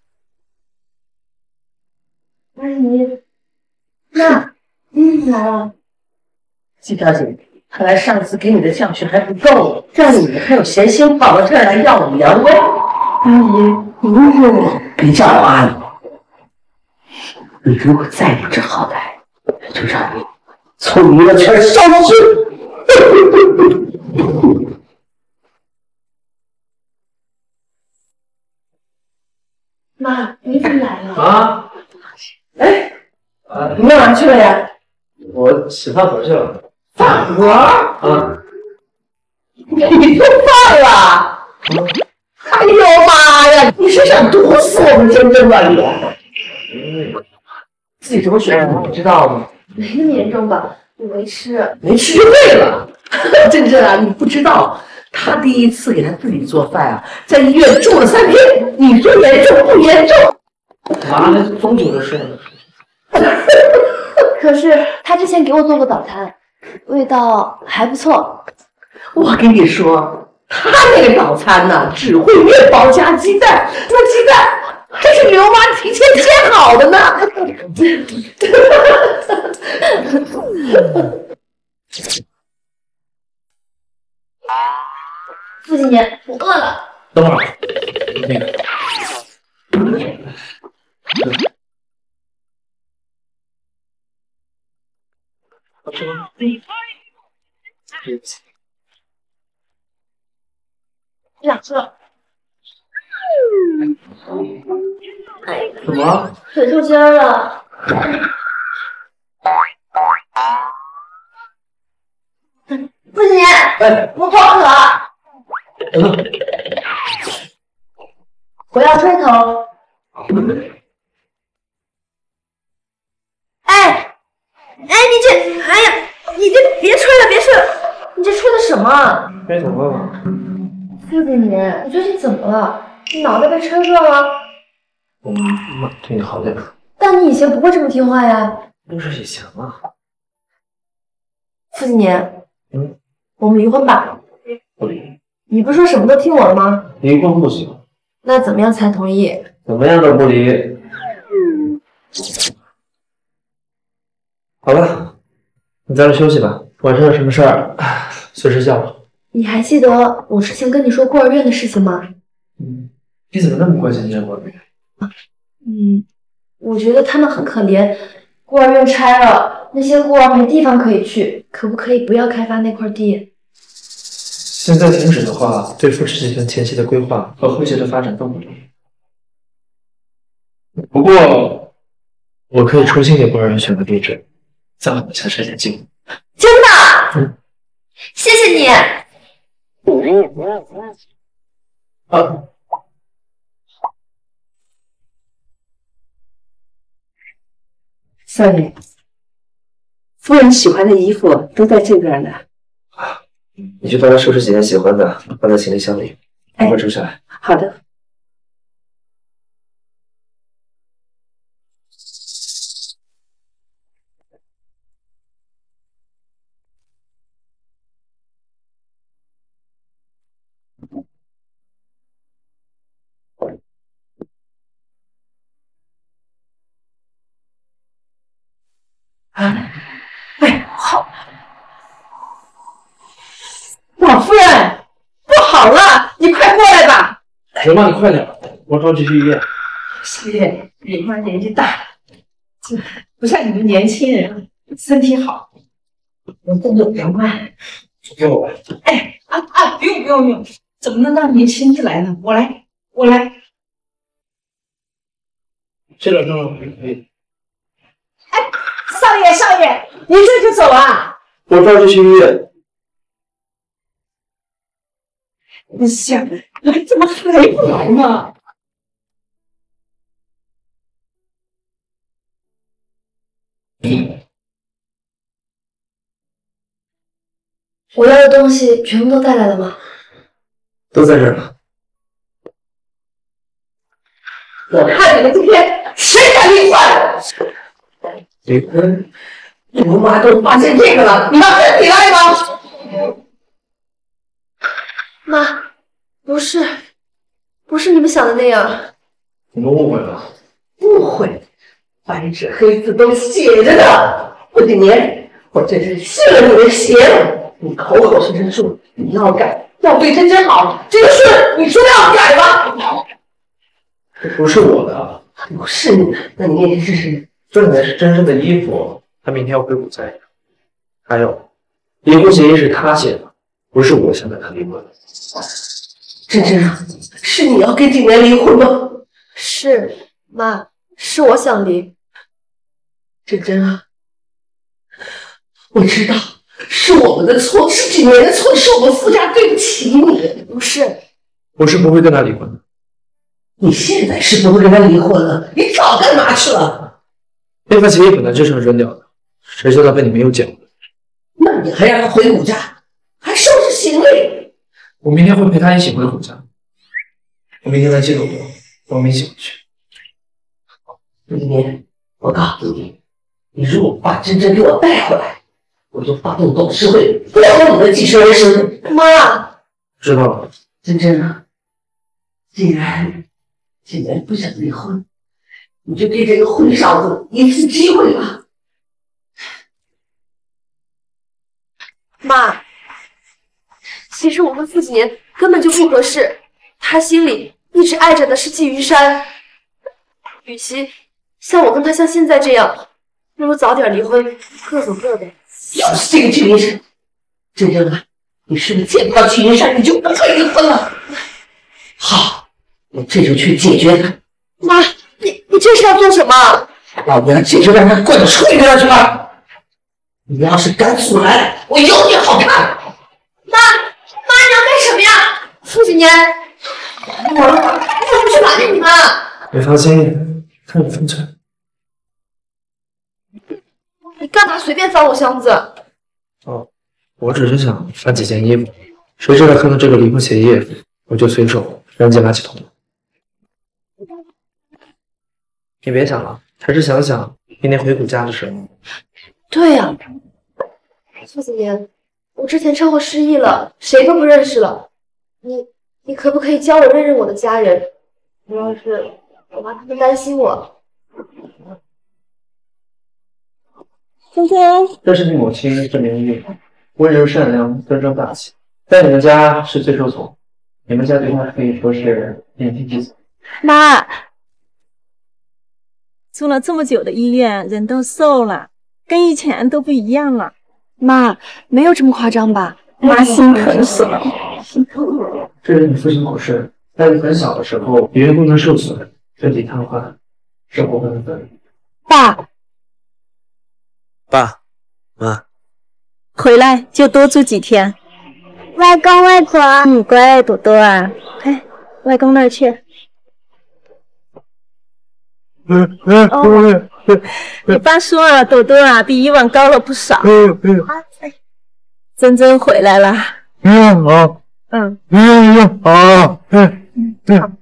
阿姨，那你来了。 季小姐，看来上次给你的教训还不够，让你还有闲心跑到这儿来耀武扬威。 阿姨，你误会我。 别叫我阿姨。你如果再不知好歹，就让你从娱乐圈消失。 妈，你怎么来了？ 啊？ 哎，啊，你干嘛去了呀？ 我洗饭盒去了。 饭盒？ 啊。 你做饭了？ 嗯。 哎呦妈呀！你是想毒死我们真真吧你？ 嗯。 自己什么水平你不知道吗？ 没那么严重吧？我没吃。 没吃就对了。真真啊，你不知道，他第一次给他自己做饭啊，在医院住了三天。你说严重不严重？ 妈，那终究的事。 可是他之前给我做过早餐，味道还不错。 我跟你说，他那个早餐呢，只会面包加鸡蛋，那鸡蛋还是刘妈提前煎好的呢。 傅景年，我饿了。 等会儿，那个。好吃吗？ 不想吃了。 哎，怎么了？ 腿抽筋了。傅景年， 哎， 我口渴。 等等。 我要吹头。哎，哎，你这，哎呀，你这别吹了，别吹了，你这吹的什么？ 吹头发吧。 傅景年，你最近怎么了？你脑袋被吹热了？ 我妈对你好点。 但你以前不会这么听话呀。 那是以前啊。 傅景年， 嗯， 我们离婚吧。 不离。 你不是说什么都听我的吗？ 离婚不行。 那怎么样才同意？ 怎么样都不离。好了，你早点休息吧。晚上有什么事儿，随时叫我。 你还记得我之前跟你说孤儿院的事情吗？ 嗯，你怎么那么关心这些孤儿院？ 嗯，我觉得他们很可怜，孤儿院拆了，那些孤儿没地方可以去，可不可以不要开发那块地？ 现在停止的话，对富士集团前期的规划和后续的发展都不利。不过，我可以重新给孤儿院选个地址，再往下设点计划。 真的？ 嗯， 谢谢你。 啊。 少爷，夫人喜欢的衣服都在这边呢。 你去帮他收拾几件喜欢的，放在行李箱里，一会儿收下来。 好的。哎，哎，好。老夫人，不好了，你快过来吧。 刘妈，你快点，我着急去医院。 少爷，李妈年纪大了，不像你们年轻人，身体好。我动作凉快。 不用了。 哎啊啊！不用不用不用，怎么能让您亲自来呢？我来，我来。 这点重量可以。 哎，少爷少爷，您这就走啊？ 我着急去医院。 你想，你怎么还不来呢？ 我要的东西全部都带来了吗？ 都在这儿了。 我看你们今天谁敢离婚？ 离婚？ 你们妈都发现这个了，你妈跟你来吗？ 妈，不是，不是你们想的那样。 你们误会了。 误会？白纸黑字都写着呢。傅景年，我真是信了你的邪了。你口口声声说你要改，要对珍珍好，这个事你说要改吗？ 这不是我的。 不是你的，那你念念试试。 这里面是珍珍的衣服，她明天要回古家。还有，离婚协议是她写的，不是我想跟她离婚。 珍珍啊，是你要跟景年离婚吗？ 是，妈，是我想离。 珍珍啊，我知道是我们的错，是景年的错，是我们傅家对不起你。 不是， 我是不会跟他离婚的。 你现在是不会跟他离婚了，你早干嘛去了？ 那份协议本来就是要扔掉的，谁知道被你们又捡回来。 那你还让他回古家，还收拾行李？ 我明天会陪他一起回古家。我明天来接朵朵，我们一起回去。 傅景年，我告诉你，你如果把珍珍给我带回来，我就发动董事会驳回你的继承人身份。 妈， 知道了。 珍珍啊，既然既然不想离婚，你就给这个混小子一次机会吧。 妈，其实我跟傅景年根本就不合适，他心里一直爱着的是季云山。与其像我跟他像现在这样，不如早点离婚，各走各的。 又是这个季云山，珍珍啊，你是不是见不到季云山你就不会离婚了？好，我这就去解决他。 妈，你你这是要做什么？ 老娘这就让他滚出你那去吧！你要是敢阻拦，我有你好看！ 妈，妈，你要干什么呀？傅景年，我我不去拦着你们。 别放心，看你分寸。 你干嘛随便翻我箱子？ 哦，我只是想翻几件衣服，谁知道看到这个离婚协议，我就随手扔进垃圾桶了。你别想了，还是想想明天回古家的事。 对呀、啊，傅景年，我之前车祸失忆了，谁都不认识了。你你可不可以教我认认我的家人？主要是我怕他们担心我。 珍珍， 这是你母亲这名义，温柔善良，端庄大气，在你们家是最受宠。你们家对她可以说是言听计从。 妈，住了这么久的医院，人都瘦了，跟以前都不一样了。 妈，没有这么夸张吧？ 妈心疼死了，心疼。 这是你父亲过世，在你很小的时候，语言功能受损，身体瘫痪，生活不能自理。 爸， 爸妈， 回来就多住几天。 外公外婆， 嗯，乖，朵朵啊，快，外公那儿去。 嗯嗯哦，你爸说了，朵朵啊，比以往高了不少。 嗯嗯。 珍珍回来了。 嗯好。 嗯嗯好。嗯嗯。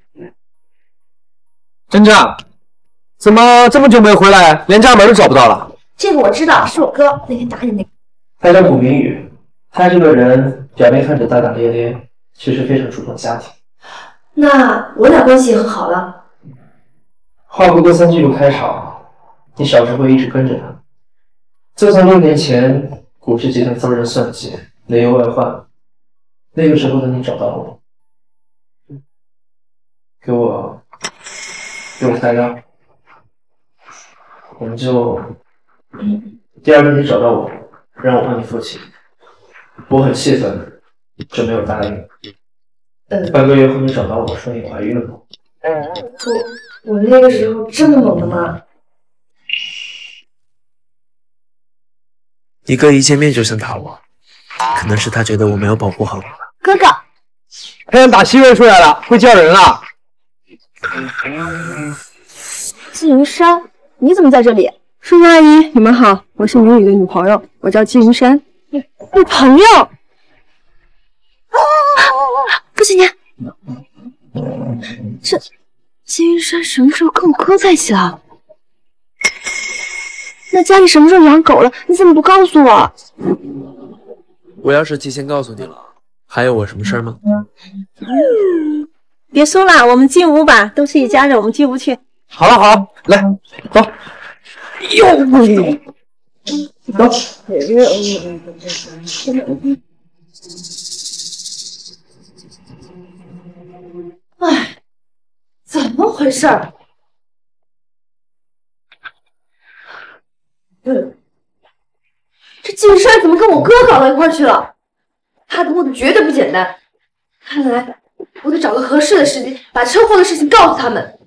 珍珍，怎么这么久没回来，连家门都找不到了？ 这个我知道，是我哥那天打你那个。 他叫古明宇，他这个人表面看着大大咧咧，其实非常注重家庭。 那我俩关系也很好了。 话不过三句就开场，你小时候一直跟着他，就从六年前古氏集团遭人算计，内忧外患，那个时候的你找到我，给我给我材料，我们就第二个你找到我，让我帮你父亲，我很气愤，就没有答应。 嗯， 半个月后你找到我说你怀孕了。 我我那个时候这么猛的吗？ 你哥一见面就想打我，可能是他觉得我没有保护好你吧。 哥哥， 太阳打西边出来了，会叫人了。 季云山，你怎么在这里？叔叔阿姨，你们好，我是明宇的女朋友，我叫季云山。女女朋友？啊！傅几年，这季云山什么时候跟我哥在一起了？那家里什么时候养狗了？你怎么不告诉我？ 我要是提前告诉你了，还有我什么事儿吗？ 别说了，我们进屋吧，都是一家人，我们进屋去。 好了好了，来走。哟，走。 哎，怎么回事？嗯，这季山怎么跟我哥搞到一块去了？他的目的绝对不简单。看来我得找个合适的时机，把车祸的事情告诉他们。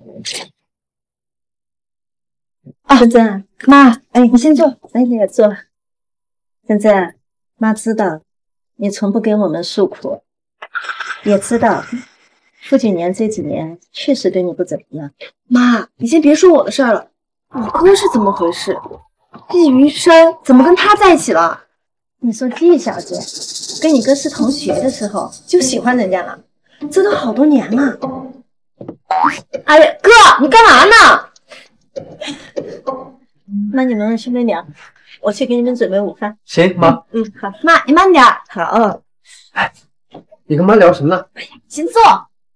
啊，珍珍，妈，哎，你先坐，哎，你也坐。珍珍，妈知道你从不跟我们诉苦，也知道傅景年这几年确实对你不怎么样。 妈，你先别说我的事儿了，我哥是怎么回事？季云山怎么跟他在一起了？ 你说季小姐跟你哥是同学的时候就喜欢人家了，这都好多年了。 哎呀，哥，你干嘛呢？ 那你们兄妹俩，我去给你们准备午饭。 行，妈。 嗯，好。 妈，你慢点。 好。 哎，你跟妈聊什么呢？ 哎呀，先坐。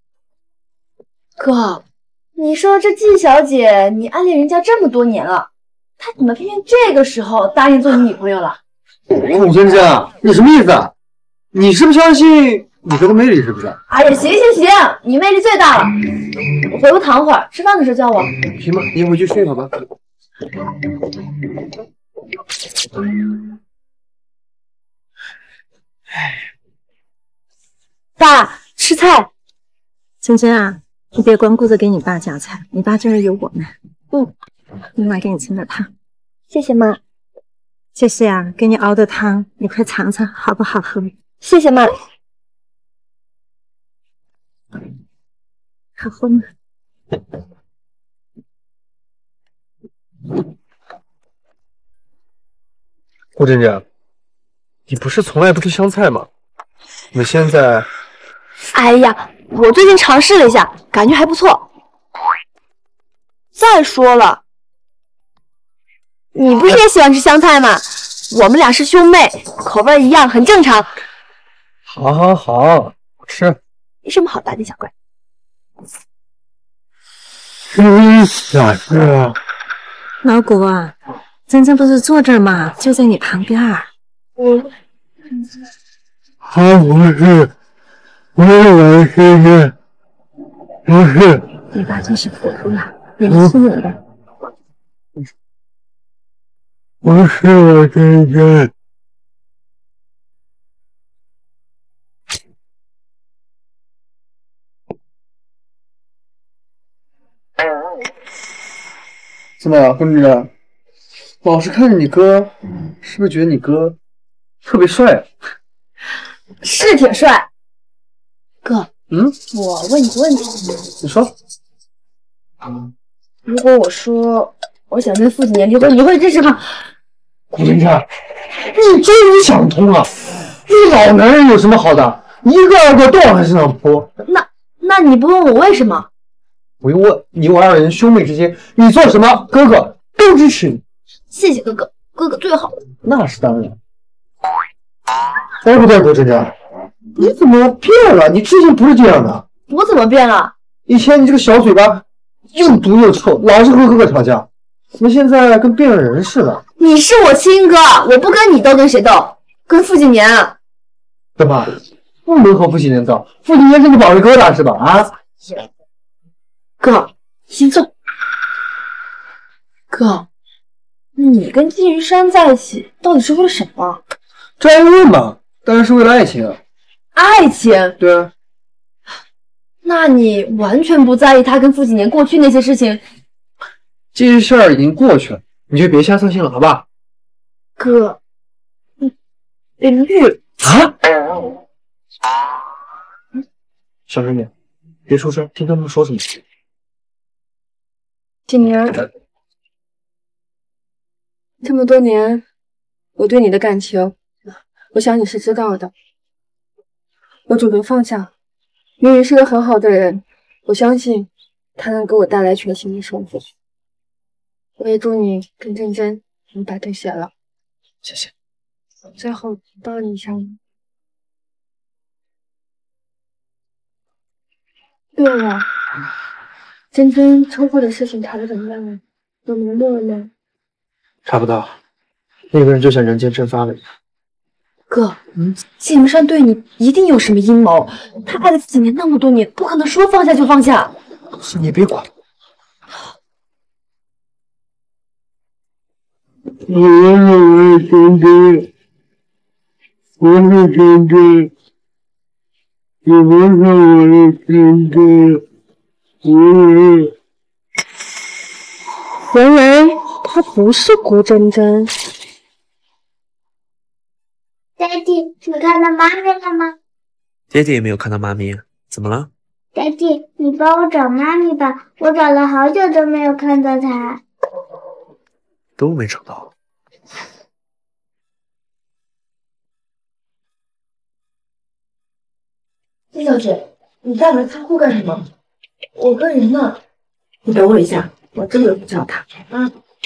哥，你说这季小姐，你暗恋人家这么多年了，她怎么偏偏这个时候答应做你女朋友了？ 顾真真，你什么意思啊？你是不相信你哥的魅力是不是？ 哎呀，行行行，你魅力最大了。我回屋躺会儿，吃饭的时候叫我。 行吧，你回去睡会吧。 爸，吃菜。 珍珍啊，你别光顾着给你爸夹菜，你爸这儿有我们。嗯，你妈给你盛的汤。 谢谢妈。 这是呀，给你熬的汤，你快尝尝好不好喝？ 谢谢妈。 好喝吗？ 顾真真，你不是从来不吃香菜吗？你现在…… 哎呀，我最近尝试了一下，感觉还不错。再说了，你不是也喜欢吃香菜吗？我们俩是兄妹，口味一样，很正常。 好，好，好，我吃。 没什么好大惊小怪。 嗯，小事啊。 老谷啊，珍珍不是坐这儿吗？就在你旁边。 我， 他不是，我我是是，不是。 你爸真是糊涂了，年轻人的。 不是我真真。怎么样，跟着？老是看着你哥，是不是觉得你哥特别帅啊？ 是挺帅。哥， 嗯， 我问你个问题。 你说。 如果我说我想跟傅景年离婚，你会支持吗？ 顾真真，你终于想通了。你老男人有什么好的？一个二个都往他身上扑。 那那你不问我为什么？ 不用问，你我二人兄妹之间，你做什么，哥哥都支持你。 谢谢哥哥，哥哥最好了。 那是当然。哎，不对，顾真真，你怎么变了？你之前不是这样的。 我怎么变了？ 以前你这个小嘴巴又毒又臭，老是和哥哥吵架，怎么现在跟变了人似的？ 你是我亲哥，我不跟你斗，跟谁斗？跟傅景年。 干嘛？不能和傅景年斗？傅景年是你宝贝疙瘩是吧？啊？ 哥，先坐。哥，你跟季云山在一起到底是为了什么？ 这还用问吗？当然是为了爱情。 爱情？ 对啊。 那你完全不在意他跟傅景年过去那些事情？ 这些事儿已经过去了，你就别瞎操心了，好吧？ 哥，你被绿了啊？ 小声点，别出声，听他们说什么。 景年，这么多年我对你的感情，我想你是知道的。我准备放下，云云是个很好的人，我相信他能给我带来全新的生活。我也祝你跟珍珍能白头偕老。 谢谢。 最后抱你一下。对了，珍珍车祸的事情查的怎么样了？有明白了吗？ 查不到，那个人就像人间蒸发了一样。 哥，嗯，季明山对你一定有什么阴谋。他爱了子年那么多年，不可能说放下就放下。 是你别管。 我是我的珍珍，我是珍珍，你不是我的珍珍，我。 原来她不是顾珍珍。 爹地，你看到妈咪了吗？ 爹地也没有看到妈咪，怎么了？ 爹地，你帮我找妈咪吧，我找了好久都没有看到她。 都没找到。 季小姐，你带来仓库干什么？我跟人呢。你等我一下，我这个不叫他。嗯。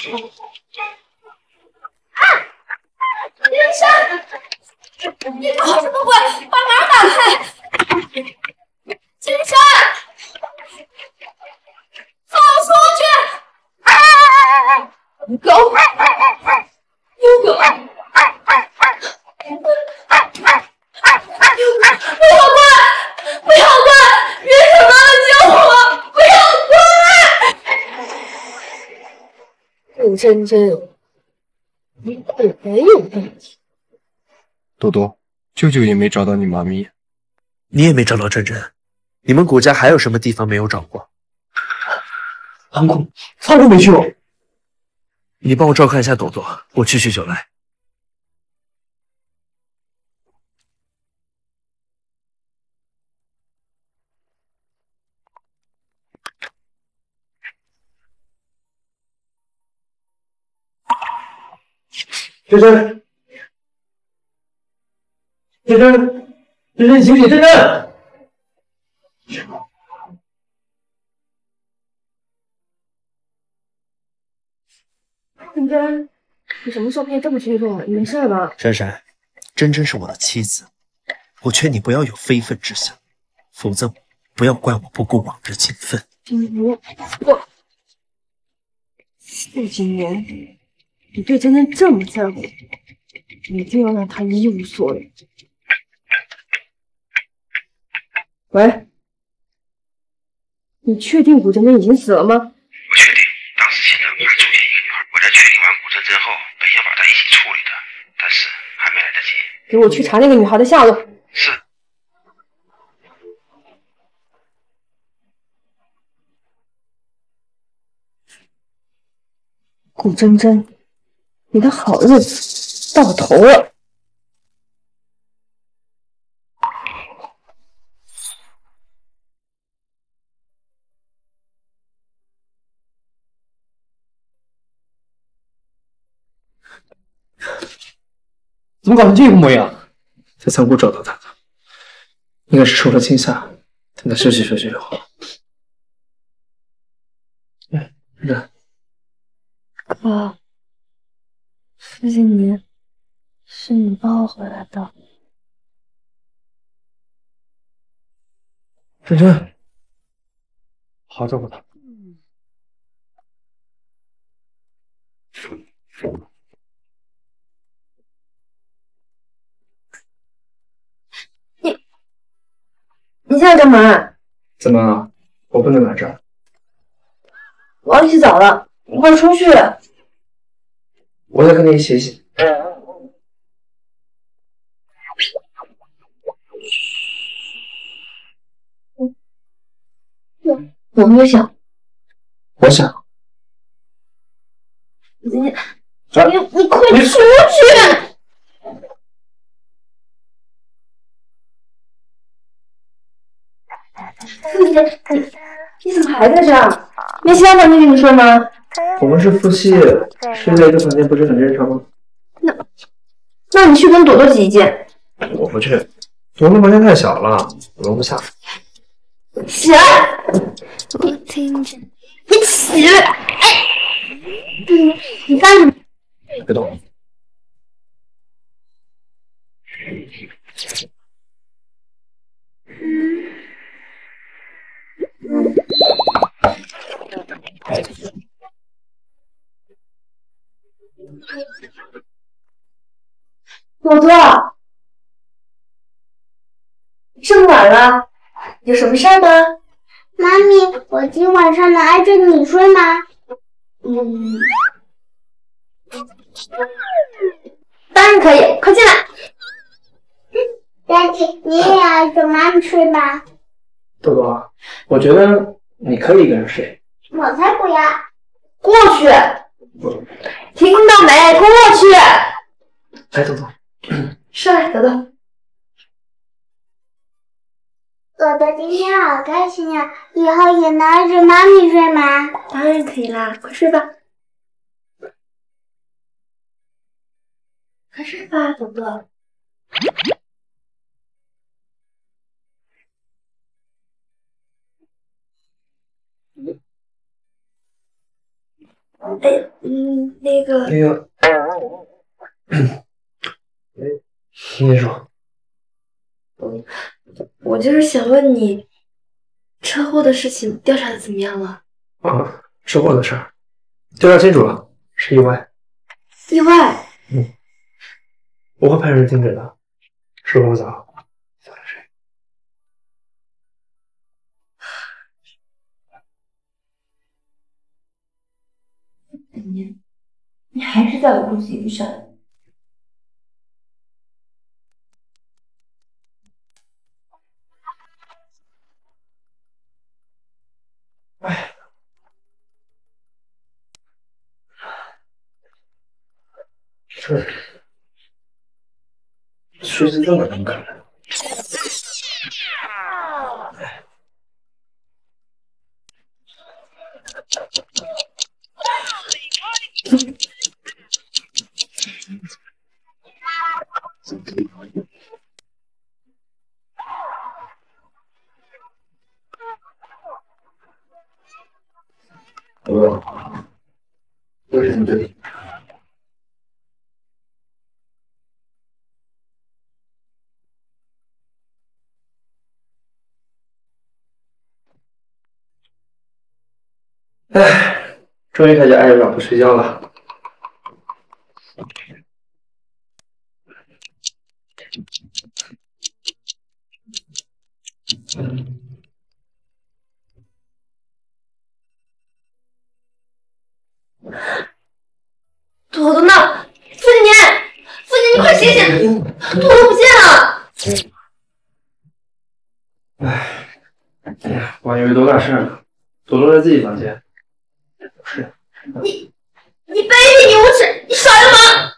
啊！云山，你搞什么鬼？把门打开！金山，放我出去！啊！狗，有狗！不要过来！不要过来！云山妈妈救我！不要过来！顾珍珍，你果然有问题。 多多，舅舅也没找到你妈咪， 你也没找到珍珍，你们谷家还有什么地方没有找过？仓库，仓库没去过。你帮我照看一下朵朵，我去去就来。珍珍，珍珍，珍珍，醒醒，珍珍！ 珍珍，你什么时候变这么激动了？你没事吧？ 珊珊，珍珍是我的妻子，我劝你不要有非分之想，否则不要怪我不顾往日情分。 景如，我顾景言，你对珍珍这么在乎，你一定要让她一无所有。喂，你确定顾珍珍已经死了吗？ 我确定，当时现场还出现一个女孩，我在确定完顾珍珍后，本想把她一起处理的，但是还没来得及。 给我去查那个女孩的下落。 是。 顾珍珍，你的好日子到头了。 怎么搞成这个模样？在仓库找到他的，应该是受了惊吓，等他休息休息就好。哎，珍珍。 哥，这些年是你帮我回来的。 珍珍，好好照顾他。 你你现在干嘛？ 怎么了？我不能来这儿。 我要洗澡了，你快出去。 我再跟你一起洗。 我没有想。 我想。 你你你快出去！ 父亲，你怎么还在这儿？没其他房间跟你睡吗？ 我们是夫妻，睡在一个房间不是很正常吗？ 那，那你去跟朵朵挤一间。 我不去，朵朵房间太小了，我容不下。 起来！你起来！哎，你你干什么？ 别动。 朵朵，这么晚了，有什么事儿吗？ 妈咪，我今晚上能挨着你睡吗？ 嗯，当然可以，快进来。 daddy， 你也挨着妈咪睡吧。 朵朵，我觉得你可以一个人睡。 我才不要！ 过去，听到没？过去。 哎，朵朵， 上来，朵朵。 朵朵今天好开心呀、啊！以后也能挨着妈咪睡吗？ 当然可以啦，快睡吧。快睡吧，朵朵。哎，嗯，那个， 那个，你说， 嗯，我就是想问你，车祸的事情调查的怎么样了？ 啊，车祸的事儿，调查清楚了，是意外。 意外？ 嗯，我会派人盯着的。睡不早，早点睡。 你，你还是在我肚子里上。 哎，这睡姿这么难看。我，我是怎么决定？哎，终于开始爱着老婆睡觉了。 朵朵呢？父亲，父亲，你快醒醒！朵朵不见了！ 哎，我还以为多大事呢，朵朵在自己房间。不是。 你，你卑鄙，你无耻，你耍流氓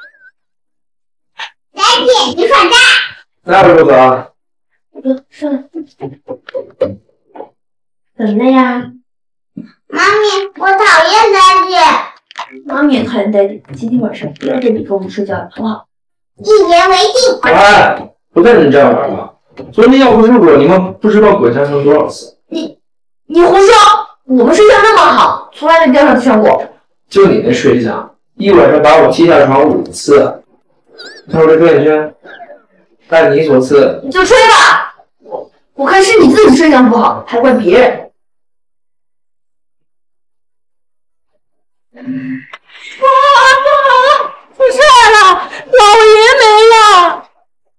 ！daddy， 你耍诈！ 哪有不走啊？ 朵，上来。怎么了呀？ 妈咪，我讨厌 daddy。 妈咪也讨厌 daddy， 今天晚上不让 daddy跟我们睡觉了，好不好？ 一言为定。 哎，不带你这样玩了。昨天要不是我，你们不知道鬼上身多少次。 你，你胡说！我们睡觉那么好，从来没掉上地上过。 就你那睡相，一晚上把我踢下床五次。看我这黑眼圈，拜你所赐。 你就吹吧，我看是你自己睡相不好，还怪别人。不好不好，出事了，老爷没了！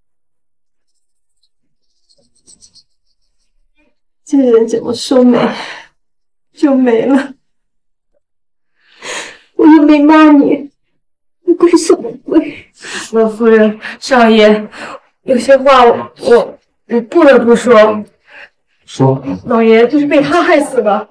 这个人怎么说没就没了？我又没骂你，你跪什么跪？ 老夫人、少爷，有些话我我我不得不说。 说。 老爷就是被他害死的。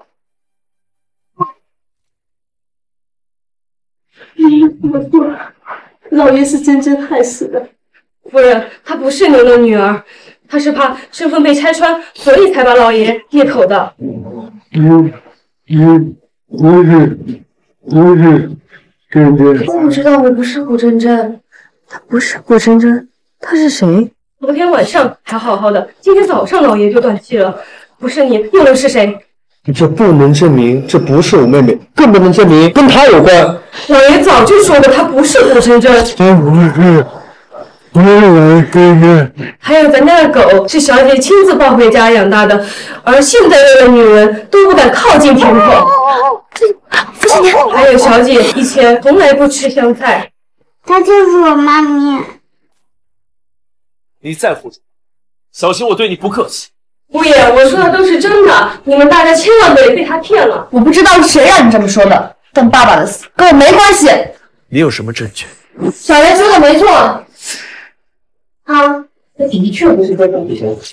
不不，老爷是真正害死的。 夫人，她不是您的女儿， 他是怕身份被拆穿，所以才把老爷灭口的。 嗯嗯，不是，不是真真。 我不知道我不是古真真， 他不是古真真，他是谁？昨天晚上还好好的，今天早上老爷就断气了。不是你，又能是谁？ 这不能证明这不是我妹妹，更不能证明跟她有关。 老爷早就说了，她不是古真真。 她不是，不是我真真。 还有咱家的狗是小姐亲自抱回家养大的，而现在的女人都不敢靠近田口。 不是你， 还有小姐以前从来不吃香菜。 她就是我妈咪。 你再胡说，小心我对你不客气。 姑爷，我说的都是真的，你们大家千万别被他骗了。 我不知道是谁让你这么说的，但爸爸的死跟我没关系。 你有什么证据？ 小莲说的没错，他那的确不是这个。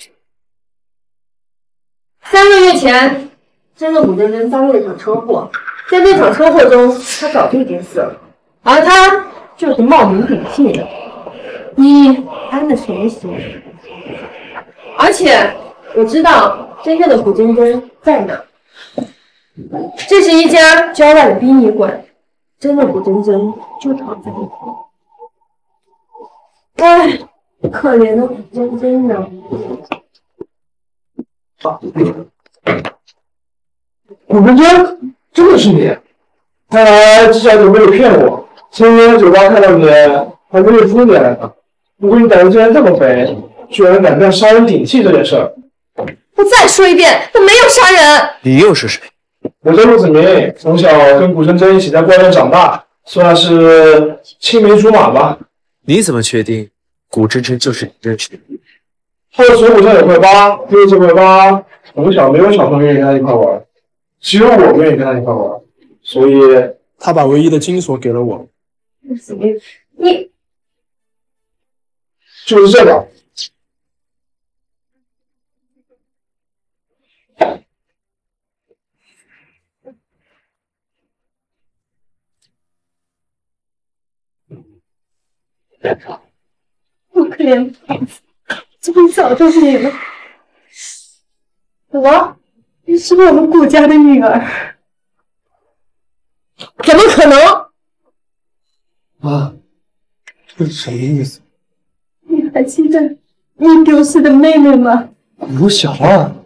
三个月前，真的古真真遭遇了一场车祸，在那场车祸中，他早就已经死了，而他就是冒名顶替的。你安的谁心？而且我知道真正的古真真在哪。这是一家郊外的殡仪馆，真的古真真就躺在里面。唉，可怜的古真真呢？ 古真真，真的是你！看来季小姐没有骗我，今天酒吧看到你，还没有敷衍来呢。不过你胆子竟然这么肥，居然敢干杀人顶替这件事儿！ 我再说一遍，我没有杀人。 你又是谁？ 我叫陆子明，从小跟古真真一起在怪院长大，算是青梅竹马吧。 你怎么确定古真真就是你认识的？ 他的锁骨上有块疤，因为这块疤从小没有小朋友愿意跟他一块玩，只有我愿意跟他一块玩，所以他把唯一的金锁给了我。 陆子明，你就是这个。 我可怜的孩子，怎么早就灭了？ 什么？ 你是我们顾家的女儿？ 怎么可能？ 啊，这是什么意思？ 你还记得你丢失的妹妹吗？ 古小啊，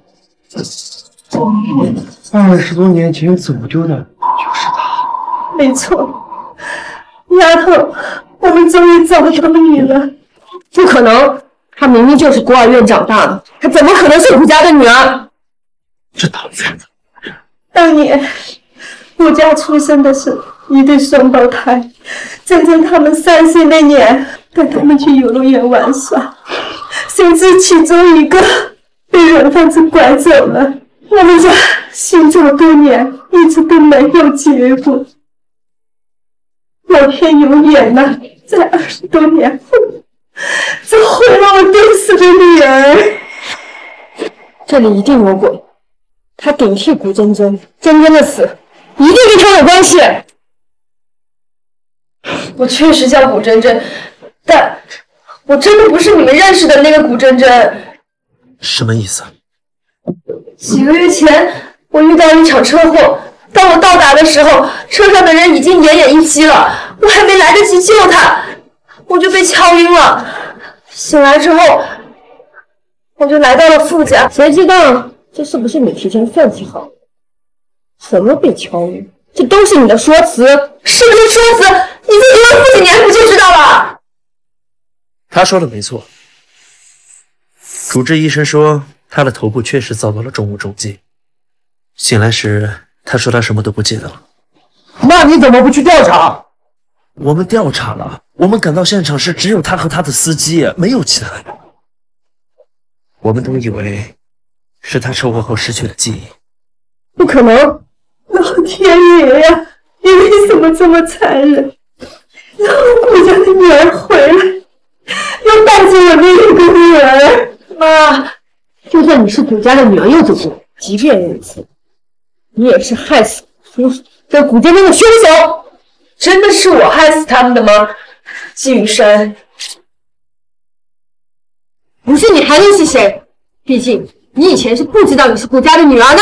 二十多年前走丢的就是她。 没错，丫头，我们终于找到你了。 不可能，她明明就是孤儿院长大的，她怎么可能是顾家的女儿？ 这当然了。 当年顾家出生的是一对双胞胎，真真他们三岁那年带他们去游乐园玩耍，谁知其中一个被人贩子拐走了，我们家寻找多年，一直都没有结果。老天有眼呐，在二十多年后，这毁了我丢失的女儿。 这里一定有鬼，他顶替古真真，真真的死一定跟他有关系。我确实叫古真真，但我真的不是你们认识的那个古真真。 什么意思？ 几个月前，我遇到了一场车祸。当我到达的时候，车上的人已经奄奄一息了，我还没来得及救他，我就被敲晕了。醒来之后，我就来到了傅家，谁知道这是不是你提前算计好？什么被敲晕？这都是你的说辞，是不是说辞？你自己问傅景年不就知道了？ 他说的没错，主治医生说他的头部确实遭到了重物重击，醒来时他说他什么都不记得了。 那你怎么不去调查？ 我们调查了，我们赶到现场时只有他和他的司机，没有其他人。我们都以为是他车祸后失去了记忆。 不可能！ 老天爷呀，你为什么这么残忍？让我顾家的女儿回来，要带走我另一个女儿。 妈，就算你是顾家的女儿又怎么？即便如此，你也是害死叔叔跟古真真的凶手。真的是我害死他们的吗？季雨山， 不是你还能是谁？毕竟你以前是不知道你是顾家的女儿的。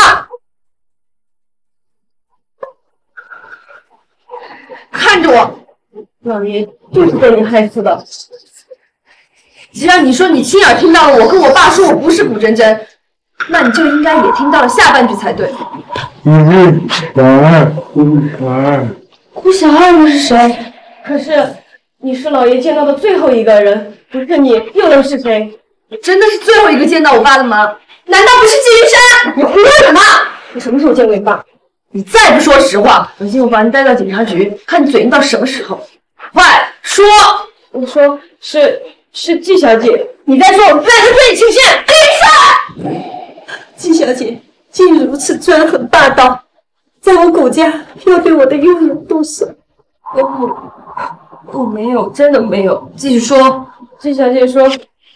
看着我，老爷就是被你害死的。只要你说你亲耳听到了我跟我爸说我不是顾真真，那你就应该也听到了下半句才对。 你是小二，顾小二。 顾小二又是谁？可是你是老爷见到的最后一个人，不是你又能是谁？你真的是最后一个见到我爸的吗？难道不是纪云山？你胡说什么？我什么时候见过你爸？你再不说实话，我今我把你带到警察局，看你嘴硬到什么时候！快说！我说是是季小姐，你再说我再就对你请线！闭嘴！季小姐竟如此专横霸道，在我顾家要对我的幼人动手。我我没有，真的没有。继续说。季小姐说，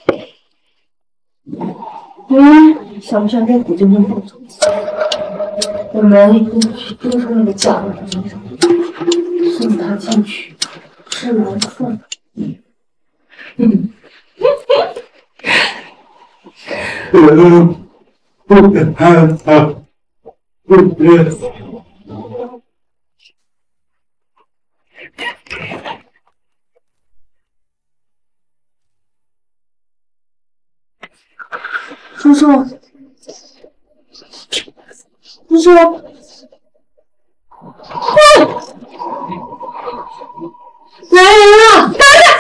嗯，想不想跟顾真真复仇？我们一起去盯住那个假的人，送他进去吃完饭。嗯。 嗯，不害怕，不别。 叔叔，叔叔，来人了！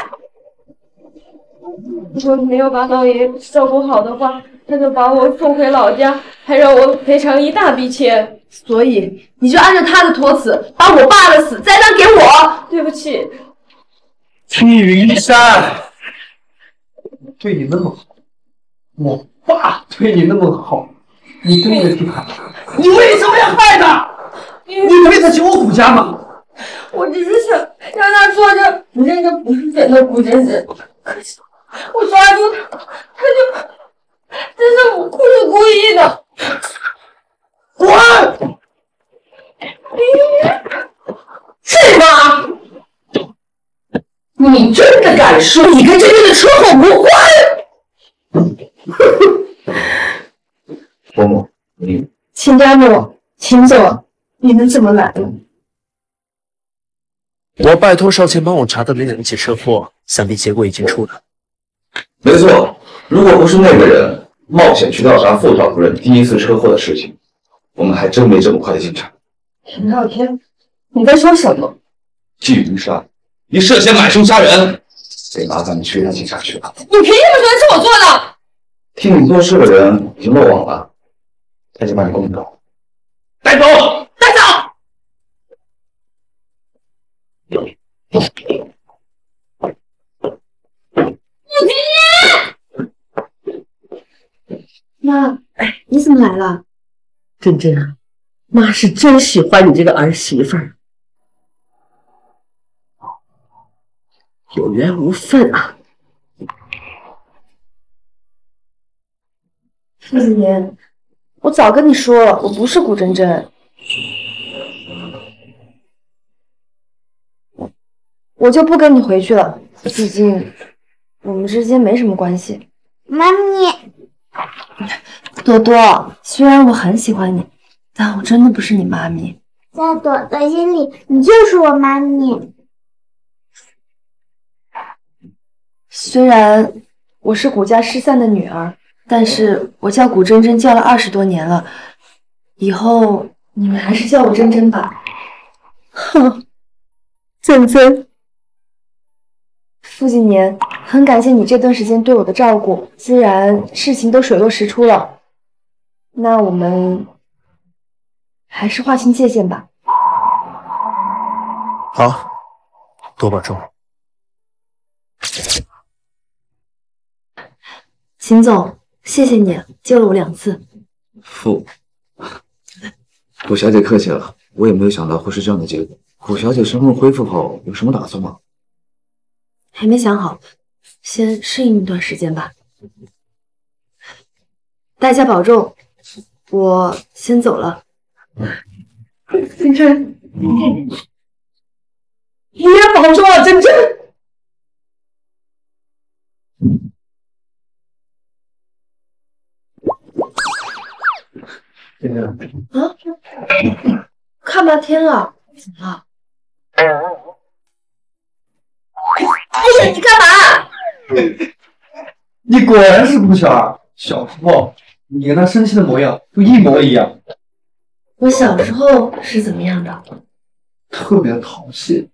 如果没有把老爷照顾好的话，他就把我送回老家，还让我赔偿一大笔钱。所以你就按照他的托词，把我爸的死栽赃给我。对不起， 纪云山对你那么好，我爸对你那么好，你对得起他？你为什么要害他？你对得起我顾家吗？ 我只是想让他做着认真不是真的顾真真，可是我抓住他，他就真的不是故意的。 滚！ 是吗？你真的敢说你跟真真的车祸无关？ 伯母，你秦家母，秦总，你们怎么来了？ 我拜托少谦帮我查的那两起车祸，想必结果已经出了。 没错，如果不是那个人冒险去调查副赵主任第一次车祸的事情，我们还真没这么快的进展。 陈少天，你在说什么？ 纪云山，你涉嫌买凶杀人，得麻烦你去一趟警察局了。 你凭什么说是我做的？ 替你做事的人已经落网了，他已经把你供走，带走， 带走。 妈，你怎么来了？ 真真啊，妈是真喜欢你这个儿媳妇儿，有缘无分啊。 傅子言，我早跟你说了，我不是顾真真。我就不跟你回去了，毕竟我们之间没什么关系。 妈咪， 多多，虽然我很喜欢你，但我真的不是你妈咪。 在朵朵心里，你就是我妈咪。 虽然我是顾家失散的女儿，但是我叫顾真真叫了二十多年了，以后你们还是叫我真真吧。 哼，真真。 傅纪年，很感谢你这段时间对我的照顾，既然事情都水落石出了，那我们还是划清界限吧。 好，多保重。 秦总，谢谢你救了我两次。 傅，顾小姐客气了，我也没有想到会是这样的结果。顾小姐身份恢复后有什么打算吗？ 还没想好，先适应一段时间吧。大家保重，我先走了。 真真，你也保重啊，真真。 天天， 啊？看半天了，怎么了？哎呀，你干嘛？ 你果然是顾巧儿，小时候你跟他生气的模样都一模一样。 我小时候是怎么样的？ 特别淘气，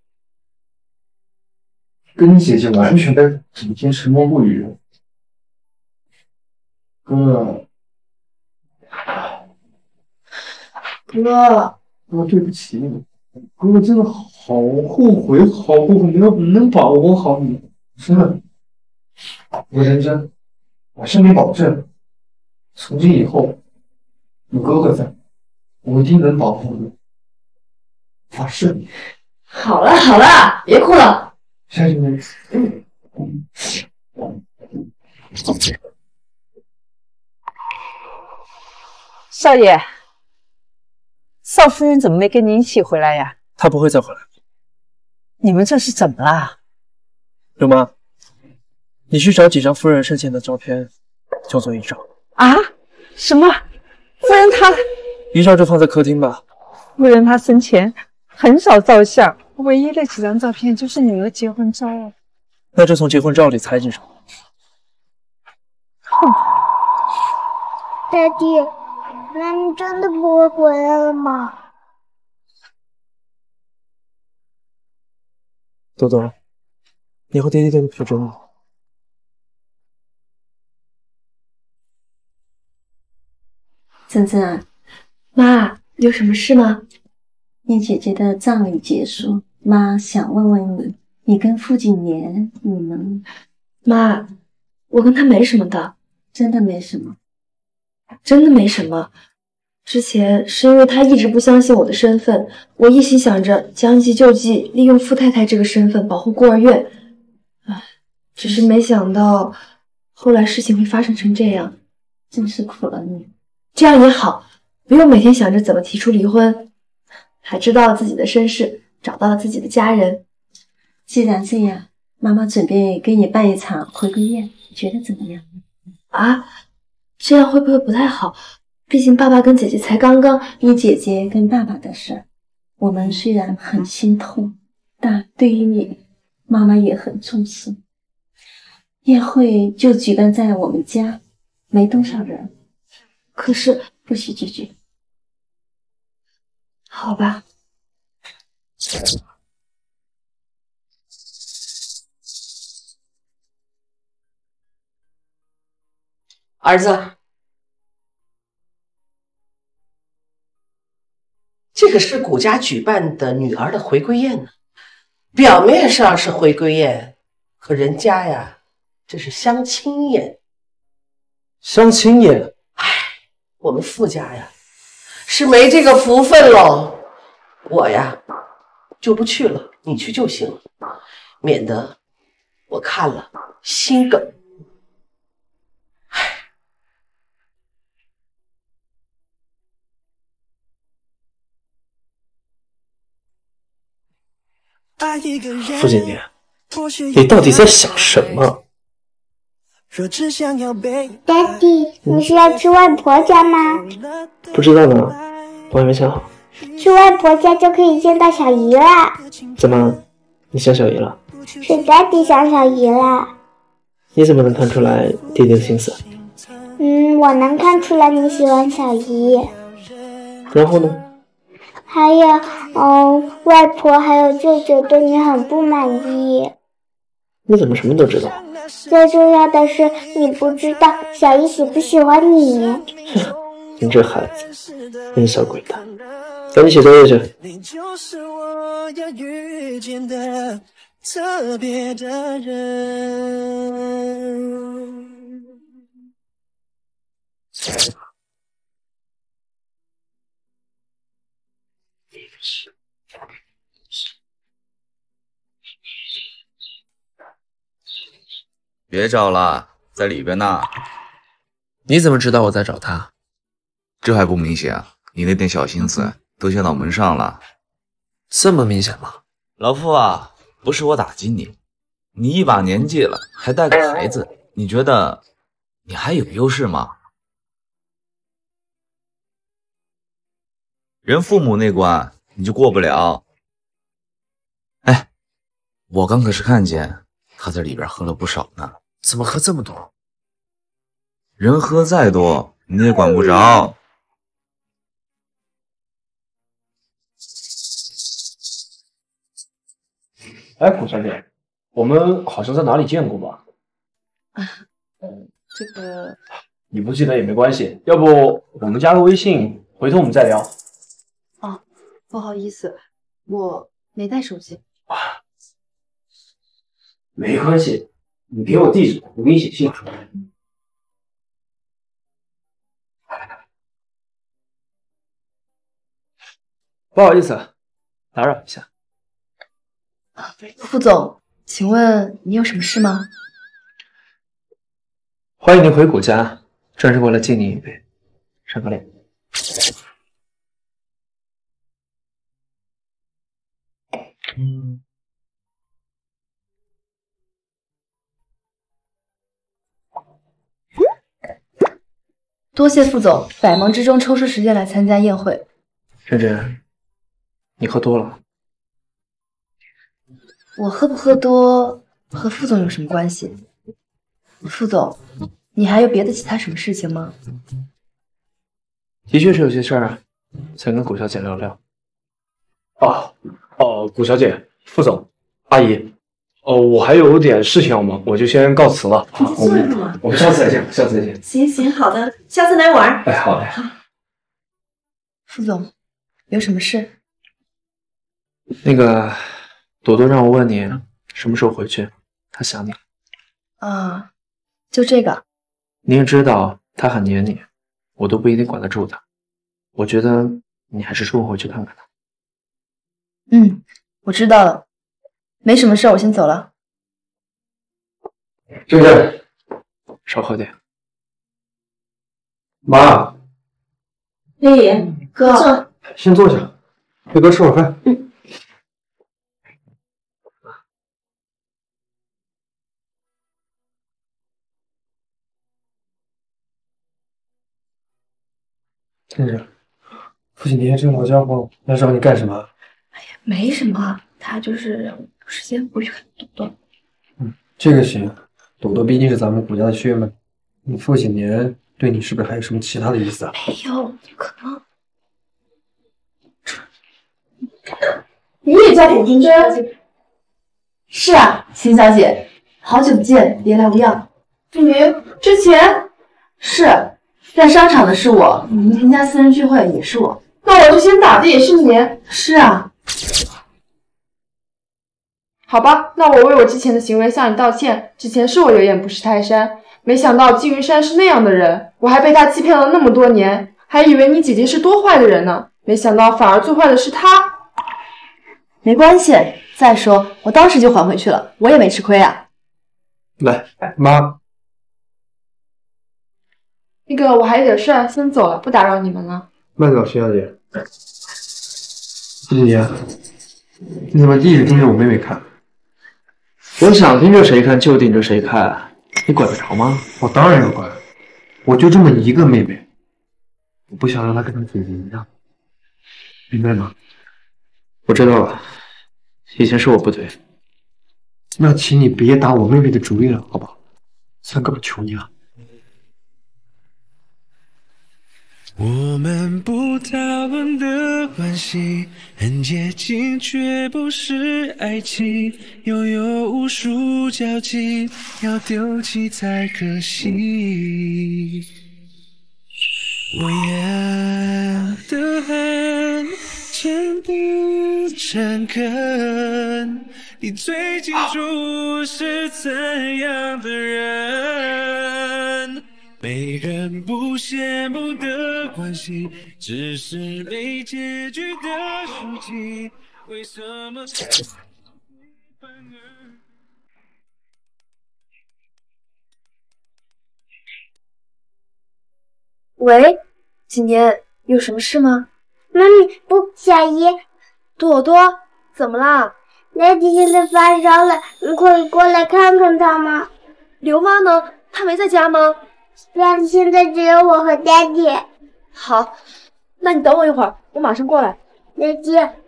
跟你姐姐完全的整天沉默不语。哥， 哥， 哥，对不起你，哥哥真的好后悔，好后悔，没有能把握好你，真的。我认真，我向你保证，从今以后有哥哥在，我一定能保护你，发誓。 好了好了，别哭了。 下去没？ 少爷，少夫人怎么没跟你一起回来呀？ 她不会再回来。 你们这是怎么啦？ 柳妈，你去找几张夫人生前的照片，就做遗照。 啊？什么？夫人她…… 遗照就放在客厅吧。 夫人她生前很少照相，唯一的几张照片就是你们的结婚照啊。 那就从结婚照里裁几张。 哼。 爹地，妈咪真的不会回来了吗？ 多多，以后爹爹都会陪着你。 珍珍， 妈，有什么事吗？ 你姐姐的葬礼结束，妈想问问你，你跟傅景年，你们…… 妈，我跟他没什么的， 真的没什么， 真的没什么。之前是因为他一直不相信我的身份，我一心想着将计就计，利用傅太太这个身份保护孤儿院。唉，只是没想到后来事情会发生成这样， 真是苦了你。 这样也好，不用每天想着怎么提出离婚，还知道了自己的身世，找到了自己的家人。 既然这样，妈妈准备给你办一场回归宴，你觉得怎么样？ 啊，这样会不会不太好？毕竟爸爸跟姐姐才刚刚…… 你姐姐跟爸爸的事，我们虽然很心痛，但对于你，妈妈也很重视。宴会就举办在我们家，没多少人， 可是不许拒绝。 好吧。 儿子，这个是谷家举办的女儿的回归宴呢。表面上是回归宴，可人家呀，这是相亲宴。 相亲宴？ 唉，我们傅家呀，是没这个福分喽。我呀，就不去了，你去就行了，免得我看了心梗。 傅景年，你到底在想什么？ 爹地，你是要去外婆家吗？ 不知道呢，我还没想好。 去外婆家就可以见到小姨了。 怎么，你想小姨了？ 是爹地想小姨了。 你怎么能看出来爹爹的心思？ 嗯，我能看出来你喜欢小姨。 然后呢？ 还有，嗯，外婆还有舅舅对你很不满意。 你怎么什么都知道？ 最重要的是，你不知道小姨喜不喜欢你。 你这孩子，你小鬼蛋，赶紧写作业去。 你就是我要遇见的特别的人。 别找了，在里边呢。 你怎么知道我在找他？ 这还不明显啊？你那点小心思都写脑门上了。 这么明显吗？ 老傅啊，不是我打击你，你一把年纪了，还带个孩子，你觉得你还有优势吗？ 人父母那关你就过不了。哎，我刚可是看见他在里边喝了不少呢。 怎么喝这么多？ 人喝再多你也管不着。 哎，谷小姐，我们好像在哪里见过吧？ 啊，嗯，这个你不记得也没关系，要不我们加个微信，回头我们再聊。 哦，不好意思，我没带手机。 没关系，你给我地址，我给你写信。不好意思，打扰一下。 副总，请问你有什么事吗？ 欢迎您回谷家，专是为了敬您一杯，上个脸。 嗯。 多谢副总百忙之中抽出时间来参加宴会。 认真，你喝多了。 我喝不喝多和副总有什么关系？副总，你还有别的其他什么事情吗？ 的确是有些事儿，想跟谷小姐聊聊。 哦哦，谷小姐、副总、阿姨，哦，我还有点事情要忙，我就先告辞了。 你坐着嘛。 我们下次再见，下次再见。 行行，好的，下次来玩。 哎，好嘞。 副总，有什么事？ 那个朵朵让我问你什么时候回去，她想你。 啊，就这个。 你也知道她很黏你，我都不一定管得住她。我觉得你还是顺回去看看她。 嗯，我知道了，没什么事，我先走了。 正正， 少喝点。 妈， 丽哥，坐。 先坐下，给哥吃会儿饭。 嗯。 正正，父亲节这个老家伙来找你干什么？ 没什么，他就是让我有时间回去看朵朵。 嗯，这个行。朵朵毕竟是咱们谷家的血脉，你父亲年对你是不是还有什么其他的意思啊？ 没有，可能。 你也叫田金珍？ 是啊，秦小姐，好久不见，别来无恙。 你之前是在商场的是我，你们田家私人聚会也是我。 那我之前打的也是你？ 是啊。 好吧，那我为我之前的行为向你道歉。之前是我有眼不识泰山，没想到季云山是那样的人，我还被他欺骗了那么多年，还以为你姐姐是多坏的人呢，没想到反而最坏的是他。 没关系，再说我当时就还回去了，我也没吃亏啊。 来，妈。 那个我还有点事，先走了，不打扰你们了。 慢走，徐小姐。父亲节，你怎么一直盯着我妹妹看？ 我想盯着谁看就盯着谁看，你管得着吗？ 我当然要管，我就这么一个妹妹，我不想让她跟她姐姐一样，明白吗？ 我知道了，以前是我不对。 那请你别打我妹妹的主意了，好不好？三哥，我求你了。 我们不讨论的关系很接近，却不是爱情，拥有无数交集，要丢弃才可惜。我演得很真的诚恳，你最清楚我是怎样的人。没人不羡慕的关系，只是没结局的书籍。为什么？ 喂，今天有什么事吗？ 妈咪，不，小姨， 朵朵，怎么啦？ 爹地现在发烧了，你可以过来看看他吗？ 刘妈呢？她没在家吗？ 家里现在只有我和爹地。 好， 那你等我一会儿，我马上过来。 再见。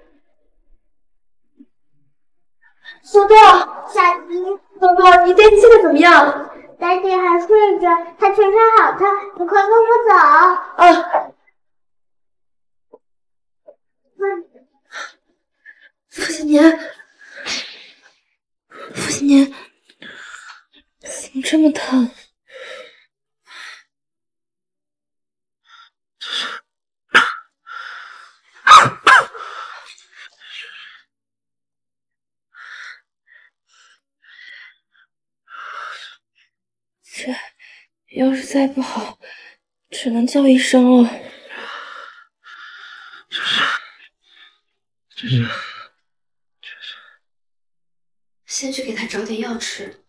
松豆， 小迪， 松豆，你爹现在怎么样？ 爹地还睡着，他全身好烫，你快跟我走。 啊。傅新年，傅新年，怎么这么疼？这要是再不好，只能叫医生了。 这是，这是，这是。 先去给他找点药吃。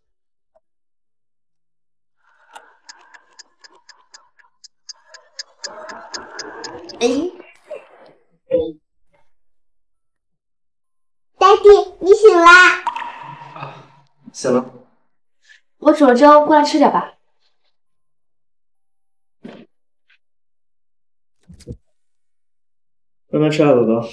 哎，爹地，你醒啦？ 醒了。 我煮了粥，过来吃点吧。 慢慢吃啊，宝宝。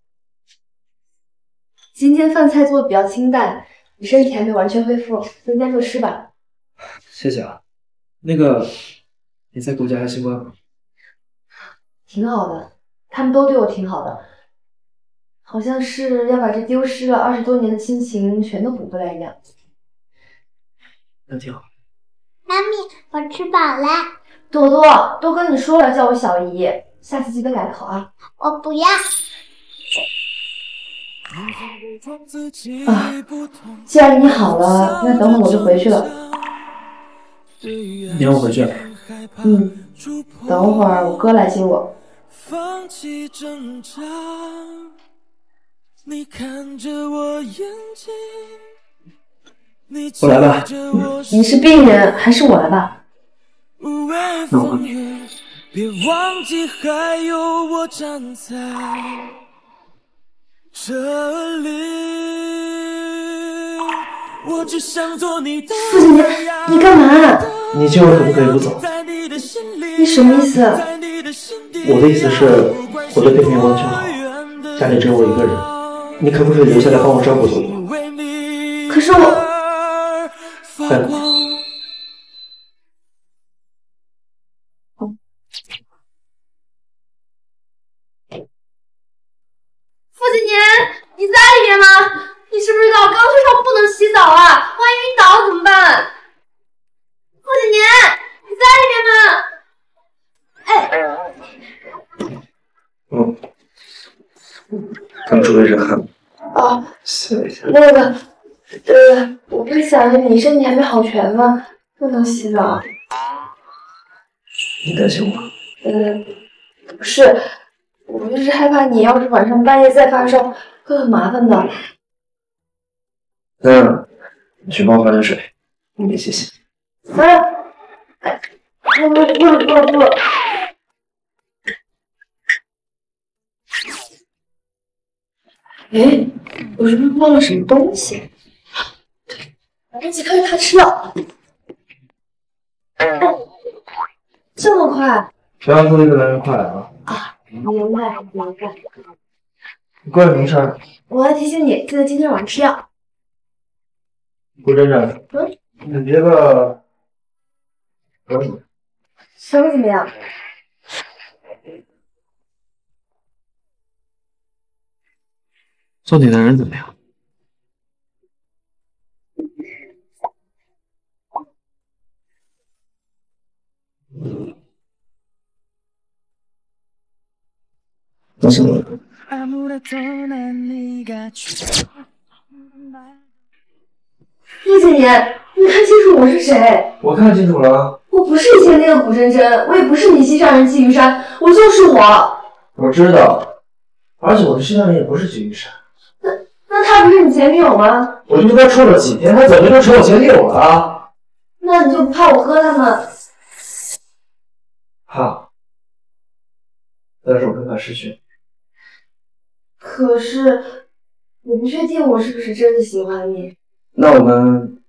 今天饭菜做的比较清淡，你身体还没完全恢复，增加热吃吧。 谢谢啊。那个，你在顾家还习惯吗？ 挺好的，他们都对我挺好的，好像是要把这丢失了二十多年的亲情全都补回来一样。 那挺好。 妈咪，我吃饱了。 多多，都跟你说了叫我小姨，下次记得改口啊。 我不要。 啊，既然你好了，那等会我就回去了。 你让我回去？ 嗯，等会儿我哥来接我。 放弃挣扎，你看着我眼睛。 我来吧。 你是病人还是我来吧？ 那我帮你。 别忘记还有我站在这里，我只想做你的。 傅姐姐，你干嘛？ 你今晚可不可以不走？ 你什么意思？ 我的意思是，我对佩佩完全好，家里只有我一个人，你可不可以留下来帮我照顾朵朵？ 可是我。 拜拜。 傅锦年，你在里面吗？你知不知道刚睡上不能洗澡啊？万一晕倒了怎么办？傅锦年，你在里面吗？哎， 嗯，刚出了热汗。 哦， 歇一下。 那个，呃，我不是想着你身体还没好全吗？不能洗澡。 你担心我？ 嗯，不是。我就是害怕你要是晚上半夜再发烧，会很麻烦的。 那你去帮我换点水，我给洗洗。 哎，哎，不不不了不了不了！哎，我是不是忘了什么东西？对，赶紧看着他吃药。哦，这么快？ 不要说一个来人快来了。 啊。明白，明白。 你过来什么事儿？ 我要提醒你，记得今天晚上吃药。 顾真真， 嗯， 你觉得我怎么样？ 什么怎么样？ 做你的人怎么样？ 那什么？ 陆景言，你看清楚我是谁？ 我看清楚了。 我不是以前那个古真真，我也不是你心上人季玉山，我就是我。 我知道，而且我的心上人也不是季玉山。 那那他不是你前女友吗？ 我就跟他处了几天，他怎么就成我前女友了？ 那你就不怕我哥他们？ 怕，但是我更怕失去。 可是我不确定我是不是真的喜欢你。 那我们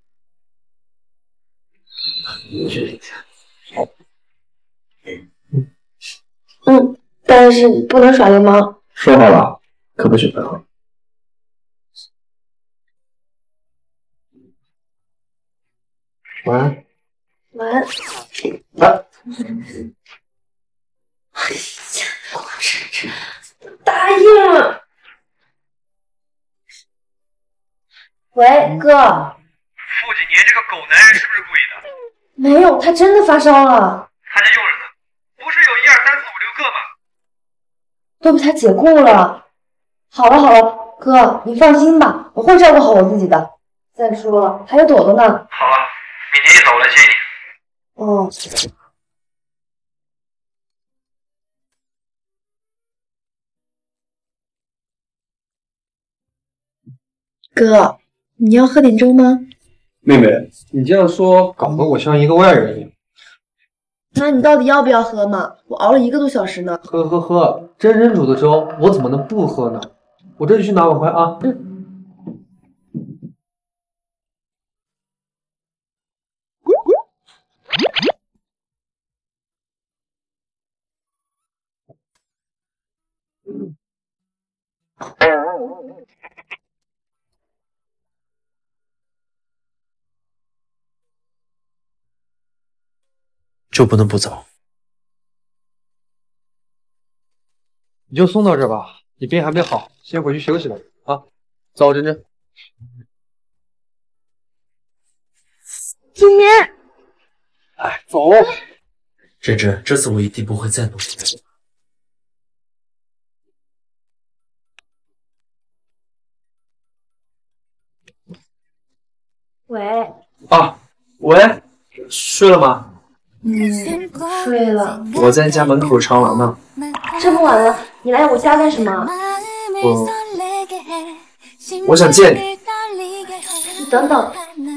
决定一下。 嗯， 但是你不能耍流氓。 说好了，可不许配合。晚安。 晚安。 啊！ 哎呀，答应了。喂，哥。 傅锦年这个狗男人是不是故意的？ 没有，他真的发烧了。 他家佣人呢？不是有一二三四五六个吗？ 都被他解雇了。好了好了，哥，你放心吧，我会照顾好我自己的。再说了，还有朵朵呢。 好了，明天一早我来接你。 哦。哥，你要喝点粥吗？ 妹妹，你这样说搞得我像一个外人一样。 那你到底要不要喝嘛？我熬了一个多小时呢。 喝喝喝，真人煮的粥，我怎么能不喝呢？我这就去拿碗筷啊。 嗯。 就不能不走？ 你就送到这儿吧，你病还没好，先回去休息了啊。走，珍珍。 今年， 哎，走。 珍珍，这次我一定不会再努力了。 喂。 啊，喂，睡了吗？ 嗯，睡了。 我在家门口长廊呢。 这么晚了，你来我家干什么？ 我我想见你。 你等等。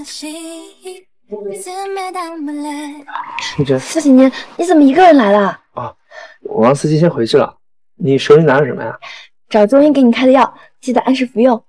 珍珍， 傅锦年，你怎么一个人来了？ 啊，我让司机先回去了。你手里拿着什么呀？ 找中医给你开的药，记得按时服用。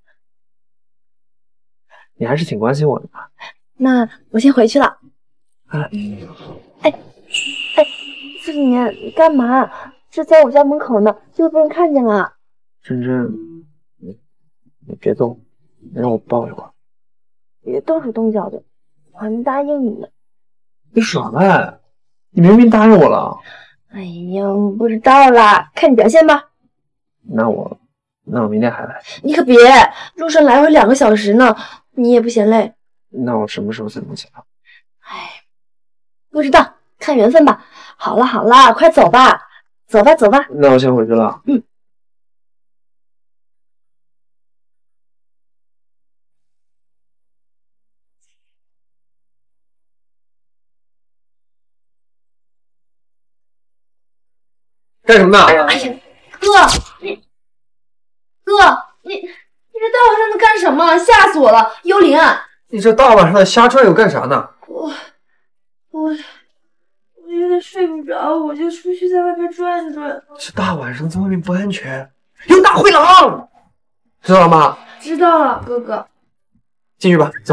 你还是挺关心我的吧？ 那我先回去了。 哎， 哎，哎，傅锦年，你干嘛？这在我家门口呢，就会被人看见了。 珍珍，你你别动，你让我抱一会儿。 别动手动脚的，我还没答应你呢。 你耍赖！你明明答应我了。 哎呀，不知道啦，看你表现吧。 那我，那我明天还来。 你可别，路上来回两个小时呢，你也不嫌累。 那我什么时候才能见到？ 哎，不知道，看缘分吧。好了好了，快走吧，走吧走吧。 那我先回去了。 嗯。 干什么呢？ 哎呀，哥，你，哥，你你这大晚上的干什么？吓死我了！幽灵啊！ 你这大晚上的瞎转悠干啥呢？ 我我我有点睡不着，我就出去在外边转转。 这大晚上在外面不安全，有大灰狼，知道了吗？ 知道了，哥哥。 进去吧，走。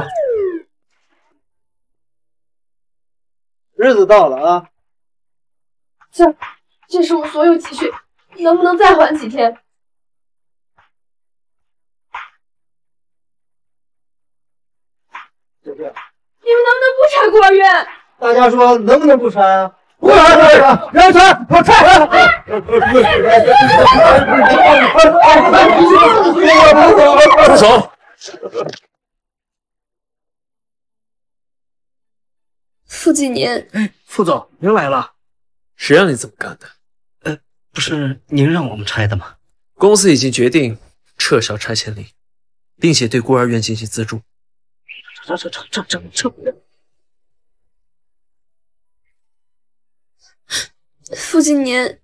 日子到了啊！ 这这是我所有积蓄，能不能再缓几天？ 就这样。 你们能不能不拆孤儿院？ 大家说能不能不拆啊？不拆，让拆，我拆！ 住手！ 傅锦年， 哎，副总，您来了。 谁让你这么干的？ 呃，不是您让我们拆的吗？ 公司已经决定撤销拆迁令，并且对孤儿院进行资助。 撤撤撤撤撤撤！ 傅锦年，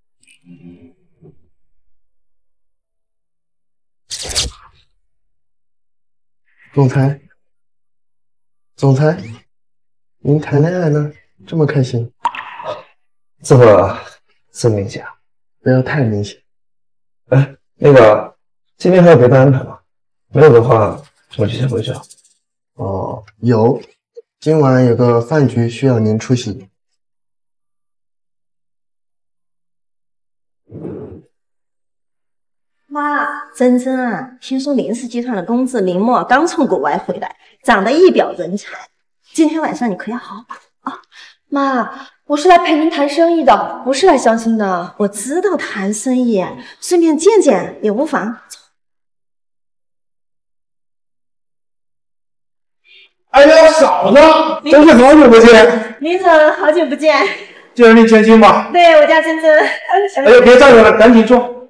总裁，总裁，您谈恋爱呢？这么开心？ 这么这么明显啊？ 不要太明显。 哎，那个，今天还有别的安排吗？没有的话，我就先回去了。 哦，有，今晚有个饭局需要您出席。 妈，珍珍啊，听说林氏集团的公子林默刚从国外回来，长得一表人才。今天晚上你可要好好啊！ 妈，我是来陪您谈生意的，不是来相亲的。 我知道谈生意，顺便见见也无妨。 哎呀，嫂子，真是好久不见！ 林总，好久不见。 这是你千金吧？ 对，我叫珍珍。 哎呀，别站着了，赶紧坐。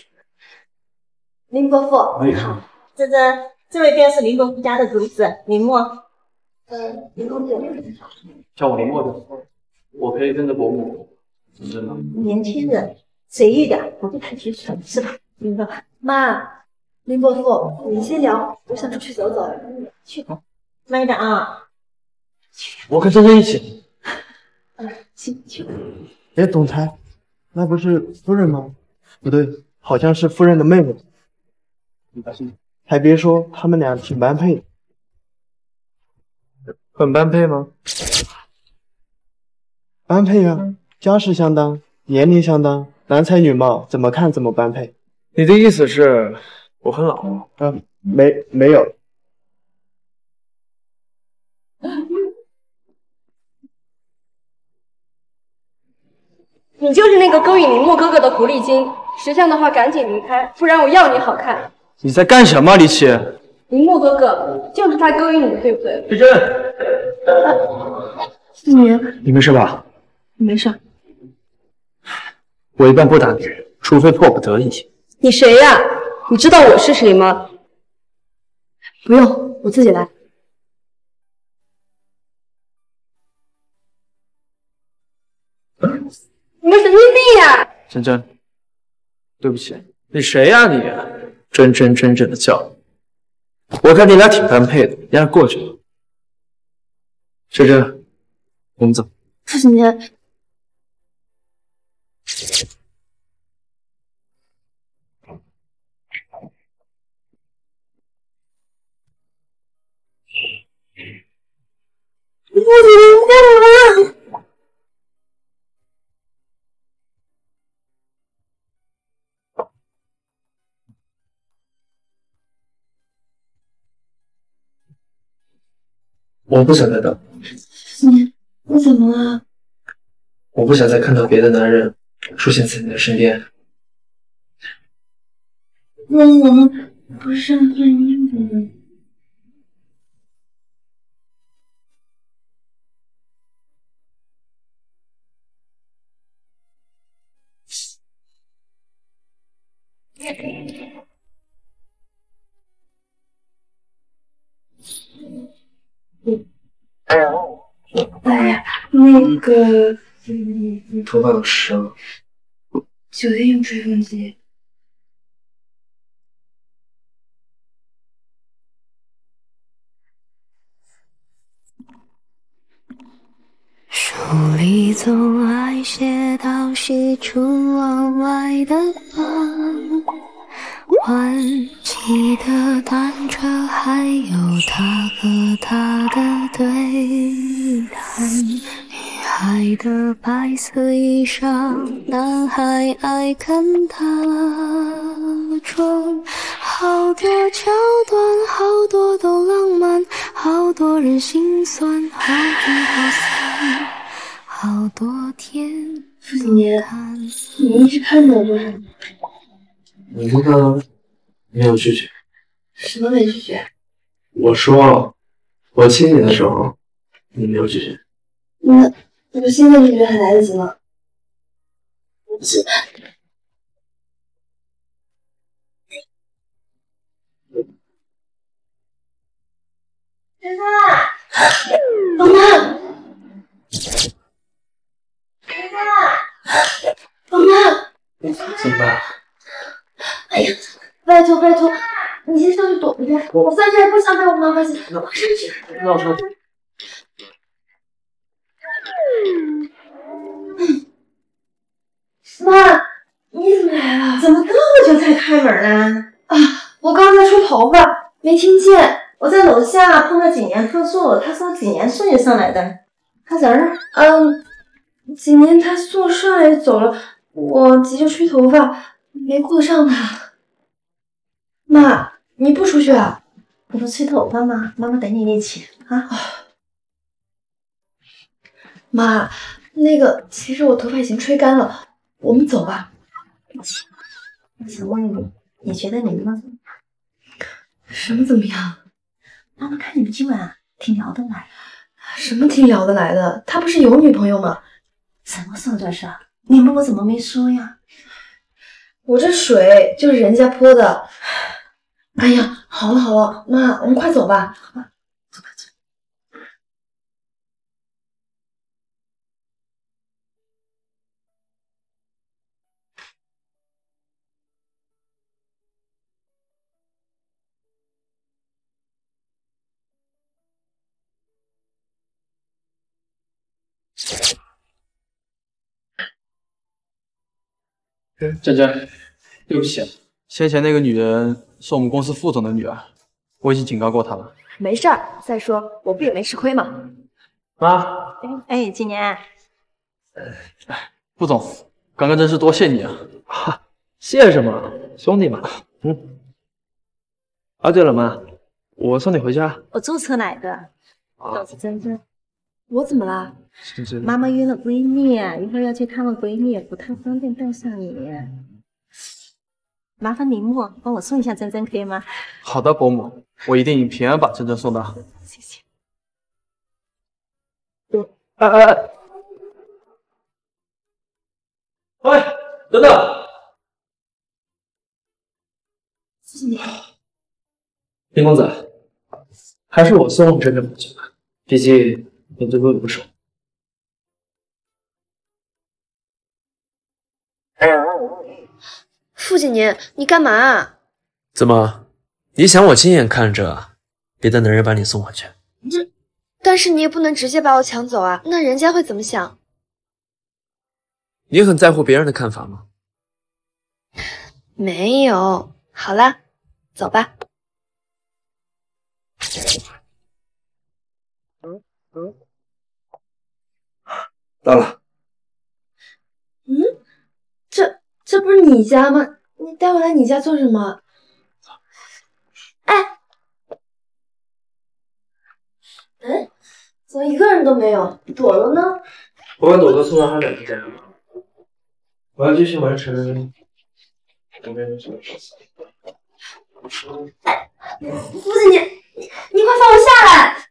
林伯父， 哎呀， 珍珍，这位便是林伯父家的主子林默。 嗯，林公子。 叫我林默就好，我可以跟着伯母。真的。 年轻人，随意点，不必太拘束，是吧？明白吧？ 妈，林伯父，你先聊，我想出去走走。 去，慢一点啊。 我跟珍珍一起。 嗯，行，去。 哎，总裁，那不是夫人吗？不对，好像是夫人的妹妹。还别说，他们俩挺般配的。很般配吗？般配啊，家世相当，年龄相当，男才女貌，怎么看怎么般配。 你的意思是我很老？ 嗯，没没有。 你就是那个勾引林默哥哥的狐狸精，识相的话赶紧离开，不然我要你好看。 你在干什么，李琦？ 林默哥哥就是他勾引你的，对不对？ 珍珍， 思明， 你没事吧？ 没事。 我一般不打女人，除非迫不得已。 你谁呀？你知道我是谁吗？ 不用，我自己来。 你个神经病呀！ 珍珍，对不起，你谁呀你？真真真正的叫你，我看你俩挺般配的，你俩过去了。珍珍，我们走。 父亲节。父亲，你干嘛？ 我不想再等。 你你怎么了？ 我不想再看到别的男人出现在你的身边。 那我们不是换衣服吗？哎呀，那个， 你头发有湿了。 酒店有吹风机。 书里总爱写到喜出望外的光，换骑的单车，还有他和她的对谈。女孩的白色衣裳，男孩爱看她妆。好多桥段，好多都浪漫，好多人心酸，好聚好散，好多天。 父亲节，你一直看着我做什么？ 你刚刚没有拒绝。 什么没拒绝？ 我说，我亲你的时候，你没有拒绝。 那我现在拒绝还来得及吗？珍珍，妈妈，珍珍，妈妈， 怎么办？ 哎呀，拜托拜托，你先上去躲一下，我三天不想被我妈发现。我上去。 那我上去。 妈，你怎么来了？ 怎么这么久才开门呢？ 啊，我刚才吹头发，没听见。 我在楼下碰到景年客诉，他说景年送你上来的，他人呢？ 嗯，景年他送上来走了，我急着吹头发，没顾上他。 妈，你不出去啊？ 不是吹头发吗？妈妈等你一起啊。 妈，那个，其实我头发已经吹干了，我们走吧。 我想问你，你觉得你妈什么怎么样？ 妈妈看你们今晚挺聊得来。 什么挺聊得来的？他不是有女朋友吗？ 什么时候的事？你妈妈怎么没说呀？ 我这水就是人家泼的。哎呀，好了好了，妈，我们快走吧。 走吧走。 珍珍，对不起，先前那个女人是我们公司副总的女儿，我已经警告过她了。 没事儿，再说我不也没吃亏吗？ 妈， 哎，今年， 副总，刚刚真是多谢你啊！ 哈，谢什么，兄弟嘛。嗯。啊，对了，妈，我送你回家。 我坐车来的，我是珍珍。 我怎么啦？ 珍珍， 妈妈约了闺蜜，一会儿要去看望闺蜜，不太方便带上你。麻烦林默帮我送一下珍珍，可以吗？ 好的，伯母，我一定平安把珍珍送到。 谢谢。 哎哎哎！喂，等等！ 父亲， 林公子，还是我送珍珍回去吧，毕竟你对哥哥不熟。 父亲您，你干嘛啊？ 怎么，你想我亲眼看着别的男人把你送回去？ 这，但是你也不能直接把我抢走啊，那人家会怎么想？ 你很在乎别人的看法吗？ 没有。好啦，走吧。 到了。 嗯，这这不是你家吗？你带我来你家做什么？哎，哎，怎么一个人都没有？朵朵呢？ 我把朵朵送到他奶奶家了。我要继续完成我面的这个事情。 哎，父亲你你你快放我下来！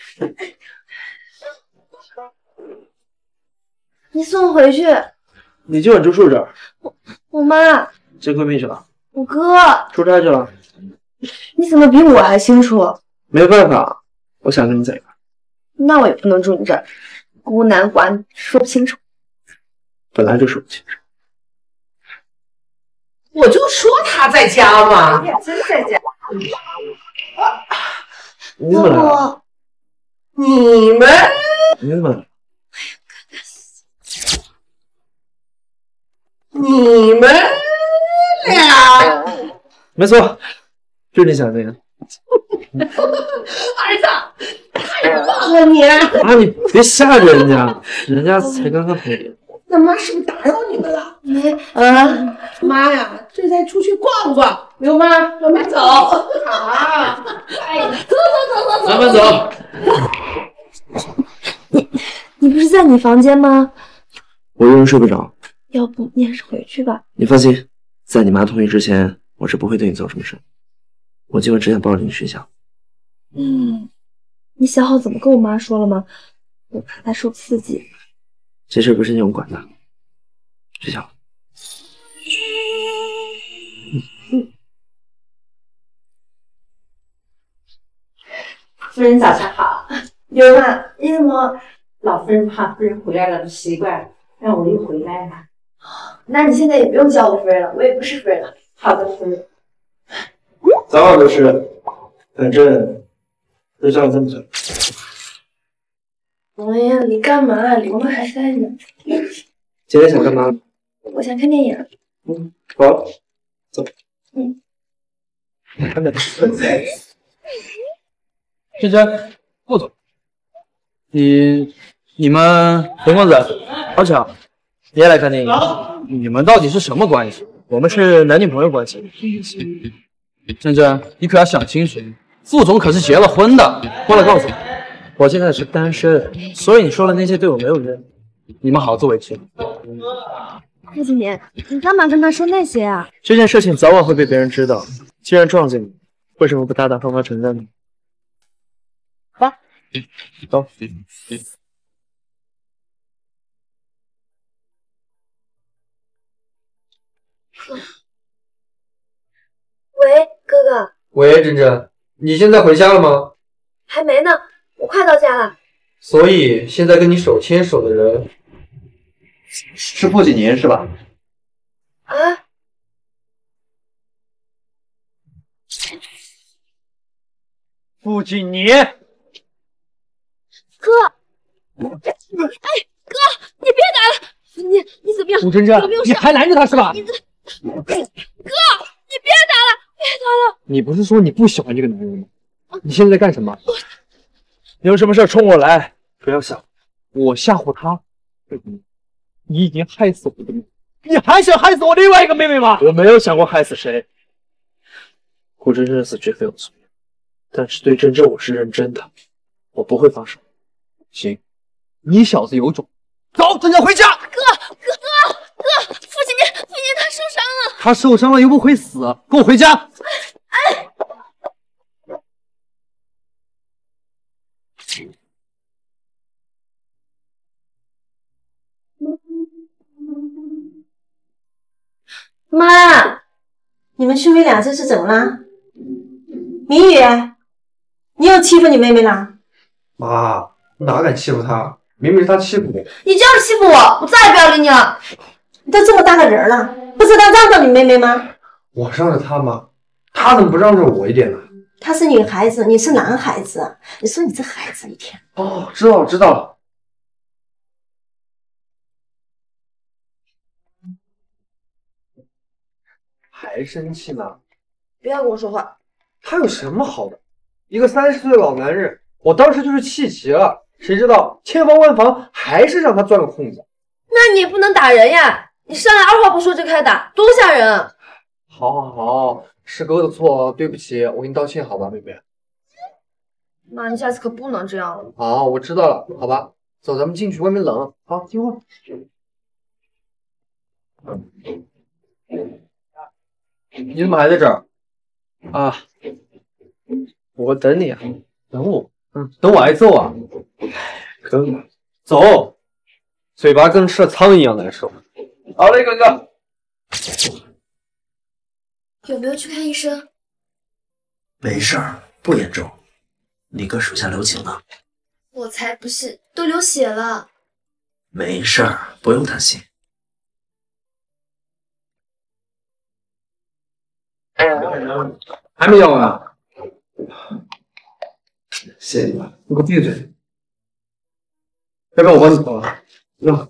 你送我回去。 你今晚住宿这儿。 我我妈。 这闺蜜去了。 我哥。 出差去了。 你怎么比我还清楚？ 没办法，我想跟你在一块。 那我也不能住你这儿，孤男寡女，说不清楚。 本来就说不清楚。 我就说他在家嘛。 你也真在家。 你怎么来了？ 你们？ 你怎么来了？ 你们俩？ 没错，就是你想那个。 儿子，太棒了你！ 啊，你别吓着人家，人家才刚刚陪你。 那妈是不是打扰你们了？ 没啊，妈呀，这才出去逛逛。刘妈，刘妈走。好，哎，走走走走走。 慢慢走。 你你不是在你房间吗？ 我一个人睡不着。 要不你还是回去吧。 你放心，在你妈同意之前，我是不会对你做什么事。我今晚只想抱着你睡觉。 嗯，你想好怎么跟我妈说了吗？我怕她受刺激。 这事不是你用管的，睡觉。 嗯嗯。 夫人早上好。 刘妈，你怎么？ 老夫人怕夫人回来了不习惯，让我又回来了。 那你现在也不用叫我夫人了，我也不是夫人了。 好的，夫人。 早晚的事，反正都这样这么久。 哎呀，你干嘛？刘妈还在呢。 今天想干嘛？ 我想看电影。 嗯，好，走。 嗯。 看电影。 珍珍，副总，你你们林公子，好巧，你也来看电影？你们到底是什么关系？我们是男女朋友关系。 珍珍，你可要想清楚，副总可是结了婚的。忘了告诉你， 我现在是单身，所以你说的那些对我没有用。 你们好自为之。 傅经理，你干嘛跟他说那些啊？ 这件事情早晚会被别人知道。既然撞见你，为什么不大大方方承认呢？ 吧， 走。 喂，哥哥。 喂，珍珍，你现在回家了吗？ 还没呢，我快到家了。 所以现在跟你手牵手的人是傅锦年是吧？ 啊？ 傅锦年， 哥，哎，哥，你别打了，你你怎么样？ 傅珍珍，你还拦着他是吧？ 你这，哥，你别打了，别打了！ 你不是说你不喜欢这个男人吗？你现在在干什么？ 你有什么事冲我来，不要吓我，我吓唬他。你已经害死我的妹妹，你还想害死我另外一个妹妹吗？ 我没有想过害死谁。顾真真的死绝非我所愿，但是对珍珍我是认真的，我不会放手。 行，你小子有种，走，珍珍回家。 哥哥哥哥，傅锦年，傅锦年他受伤了。 他受伤了又不会死，跟我回家。 哎。 妈，你们兄妹俩这是怎么了？明宇，你又欺负你妹妹了？ 妈，我哪敢欺负她？明明是她欺负我。 你就是欺负我，我再也不要理你了。 你都这么大个人了，不知道让着你妹妹吗？ 我让着她吗？她怎么不让着我一点呢？ 她是女孩子，你是男孩子，你说你这孩子一天…… 哦，知道了，知道了。还生气呢？ 不要跟我说话。 他有什么好的？一个三十岁的老男人，我当时就是气急了，谁知道千防万防还是让他钻了空子。 那你也不能打人呀！你上来二话不说就开打，多吓人啊！ 好，好，好，是哥的错，对不起，我给你道歉，好吧，妹妹。 妈，你下次可不能这样了。 好，我知道了，好吧，走，咱们进去，外面冷。好，听话。你怎么还在这儿？ 啊，我等你啊， 等我？ 嗯，等我挨揍啊？ 哥哥， 走，嘴巴跟吃了苍蝇一样难受。 好嘞，哥哥。 有没有去看医生？ 没事儿，不严重。你哥手下留情了。 我才不是，都流血了。 没事儿，不用担心。 还没咬完。 谢谢你吧。 你给我闭嘴！要不然我帮你投啊。 那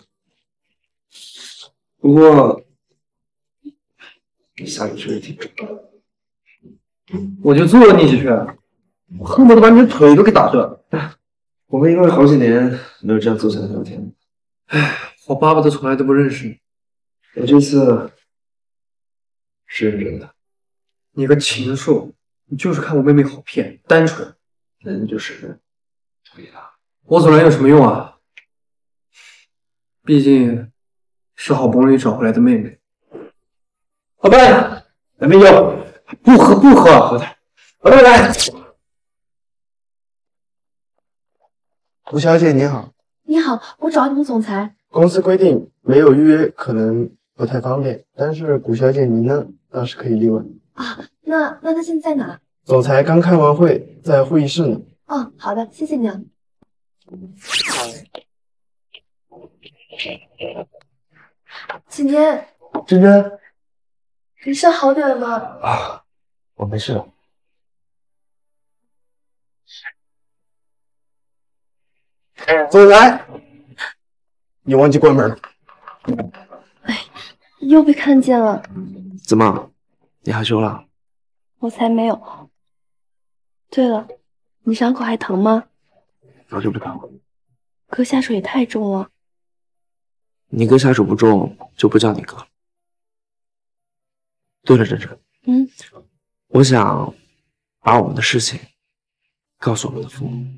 不过下手确实挺重的。 我就揍了你几拳，我恨不得把你的腿都给打断。 我们因为好几年没有这样坐下来聊天。 唉，我巴不得从来都不认识你。 我这次是认真的。 你个禽兽，你就是看我妹妹好骗，单纯。 人就是推她。 我走来有什么用啊？毕竟是好不容易找回来的妹妹。 老板，来杯酒。 不喝不喝，喝它。 老板来。吴小姐你好。 你好，我找你们总裁。 公司规定没有预约可能不太方便，但是古小姐您呢，倒是可以例外。 啊，那那他现在在哪？ 总裁刚开完会，在会议室呢。 哦，好的，谢谢你啊。景年， 珍珍， 你伤好点了吗？ 啊，我没事了。总裁，你忘记关门了。 哎，又被看见了。 怎么，你害羞了？ 我才没有。对了，你伤口还疼吗？ 早就不疼了。 哥下手也太重了。 你哥下手不重，就不叫你哥。对了，珍珍， 嗯， 我想把我们的事情告诉我们的父母。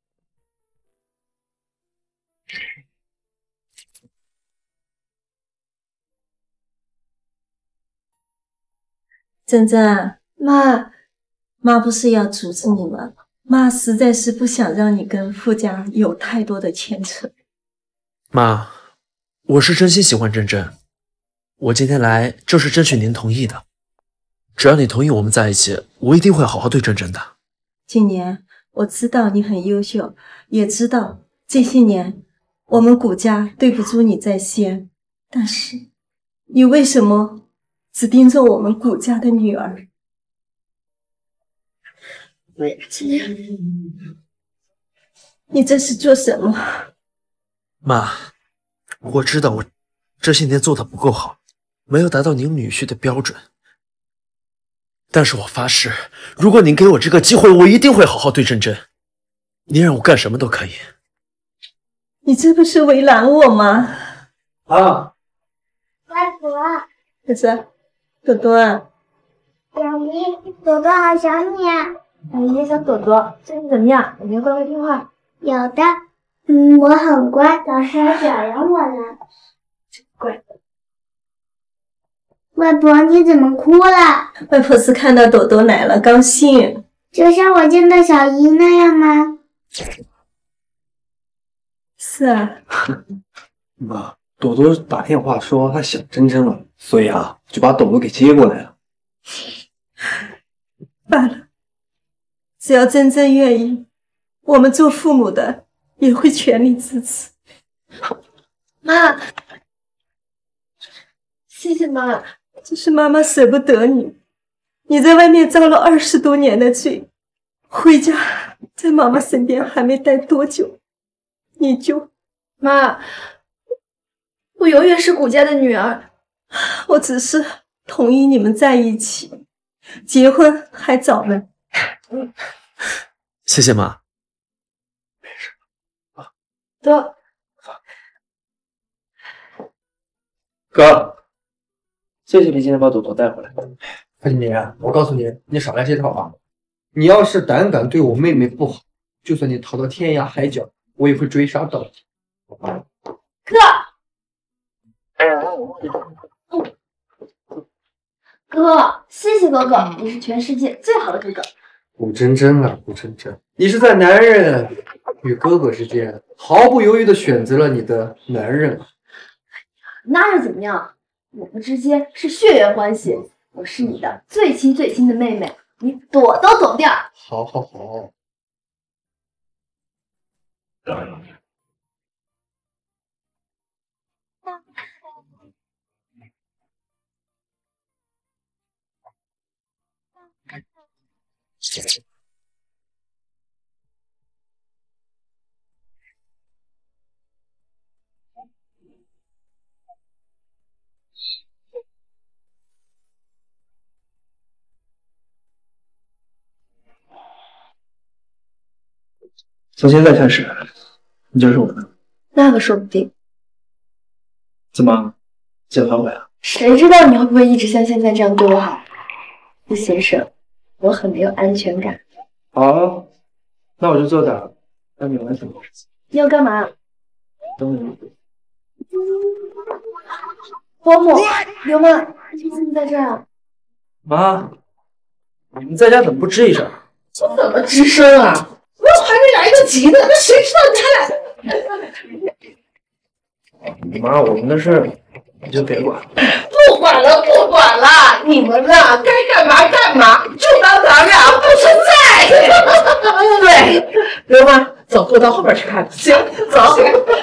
珍珍， 妈， 妈不是要阻止你们，妈实在是不想让你跟傅家有太多的牵扯。 妈，我是真心喜欢珍珍，我今天来就是争取您同意的。只要你同意我们在一起，我一定会好好对珍珍的。 今年我知道你很优秀，也知道这些年我们谷家对不住你在先，但是你为什么只盯着我们谷家的女儿？你这是做什么？ 妈，我知道我这些年做的不够好，没有达到您女婿的标准。但是我发誓，如果您给我这个机会，我一定会好好对珍珍。您让我干什么都可以。 你这不是为难我吗？ 啊， 外婆， 儿子，朵朵啊， 小姨，朵朵好想你啊！ 哎，也想朵朵，最近怎么样？有没有乖乖听话？ 有的，嗯，我很乖，老师还表扬我呢。 乖。 外婆，你怎么哭了？ 外婆是看到朵朵来了，高兴。 就像我见到小姨那样吗？ 是啊。 妈，朵朵打电话说她想珍珍了，所以啊，就把朵朵给接过来了。 罢了，只要珍珍愿意，我们做父母的也会全力支持。 妈，谢谢妈。 只是妈妈舍不得你，你在外面遭了二十多年的罪，回家在妈妈身边还没待多久，你就…… 妈，我永远是谷家的女儿。 我只是同意你们在一起，结婚还早呢。 嗯， 谢谢妈。 没事啊， 哥， 哥。谢谢你今天把朵朵带回来。 傅锦年，我告诉你，你少来这套啊！你要是胆敢对我妹妹不好，就算你逃到天涯海角，我也会追杀到底。 哥，哥，谢谢哥哥，你是全世界最好的哥哥。 顾真真啊，顾真真，你是在男人与哥哥之间毫不犹豫的选择了你的男人啊！ 那又怎么样？我们之间是血缘关系，我是你的最亲最亲的妹妹，你躲都躲不掉。 好，好，好。 从现在开始，你就是我的。 那个说不定。 怎么，想反悔啊？ 谁知道你会不会一直像现在这样对我好？傅先生，我很没有安全感。 好，那我就做点让你完全的事情。 你要干嘛？ 等我一会。 伯母，刘妈，你怎么在这儿啊？ 妈，你们在家怎么不吱一声？ 这怎么吱声啊？我还没来得及呢，那谁知道你还来？ 妈，我们的事你就别管。 不管了，不管了，你们啊，该干嘛干嘛，就当咱们俩不存在。对，刘妈，走，我到后面去看。行，走。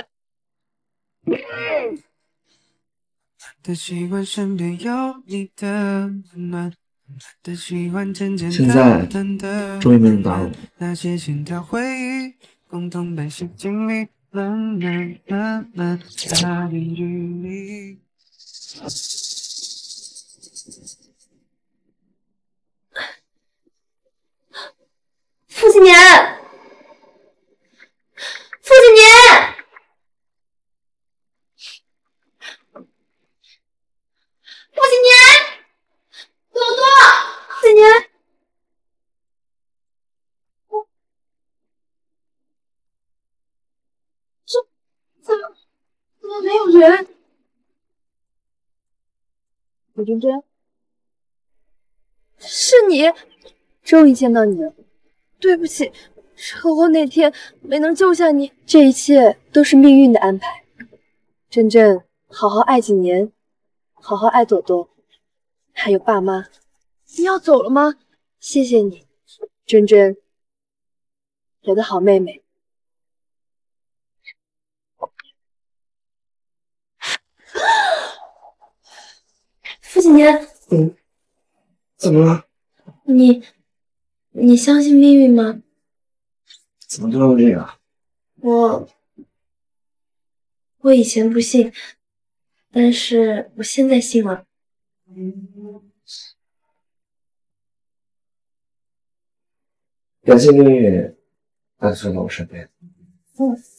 现在终于没人打扰我。 傅纪年，傅纪年，傅纪年，朵朵，傅纪年， 李真真， 是你， 终于见到你了。 对不起，车祸那天没能救下你， 这一切都是命运的安排。真真，好好爱几年，好好爱朵朵，还有爸妈。 你要走了吗？ 谢谢你，真真，有个好妹妹。 傅几年， 嗯，怎么了？ 你你相信命运吗？ 怎么突然这样？ 我我以前不信，但是我现在信了。 感谢命运伴随在我身边。 嗯。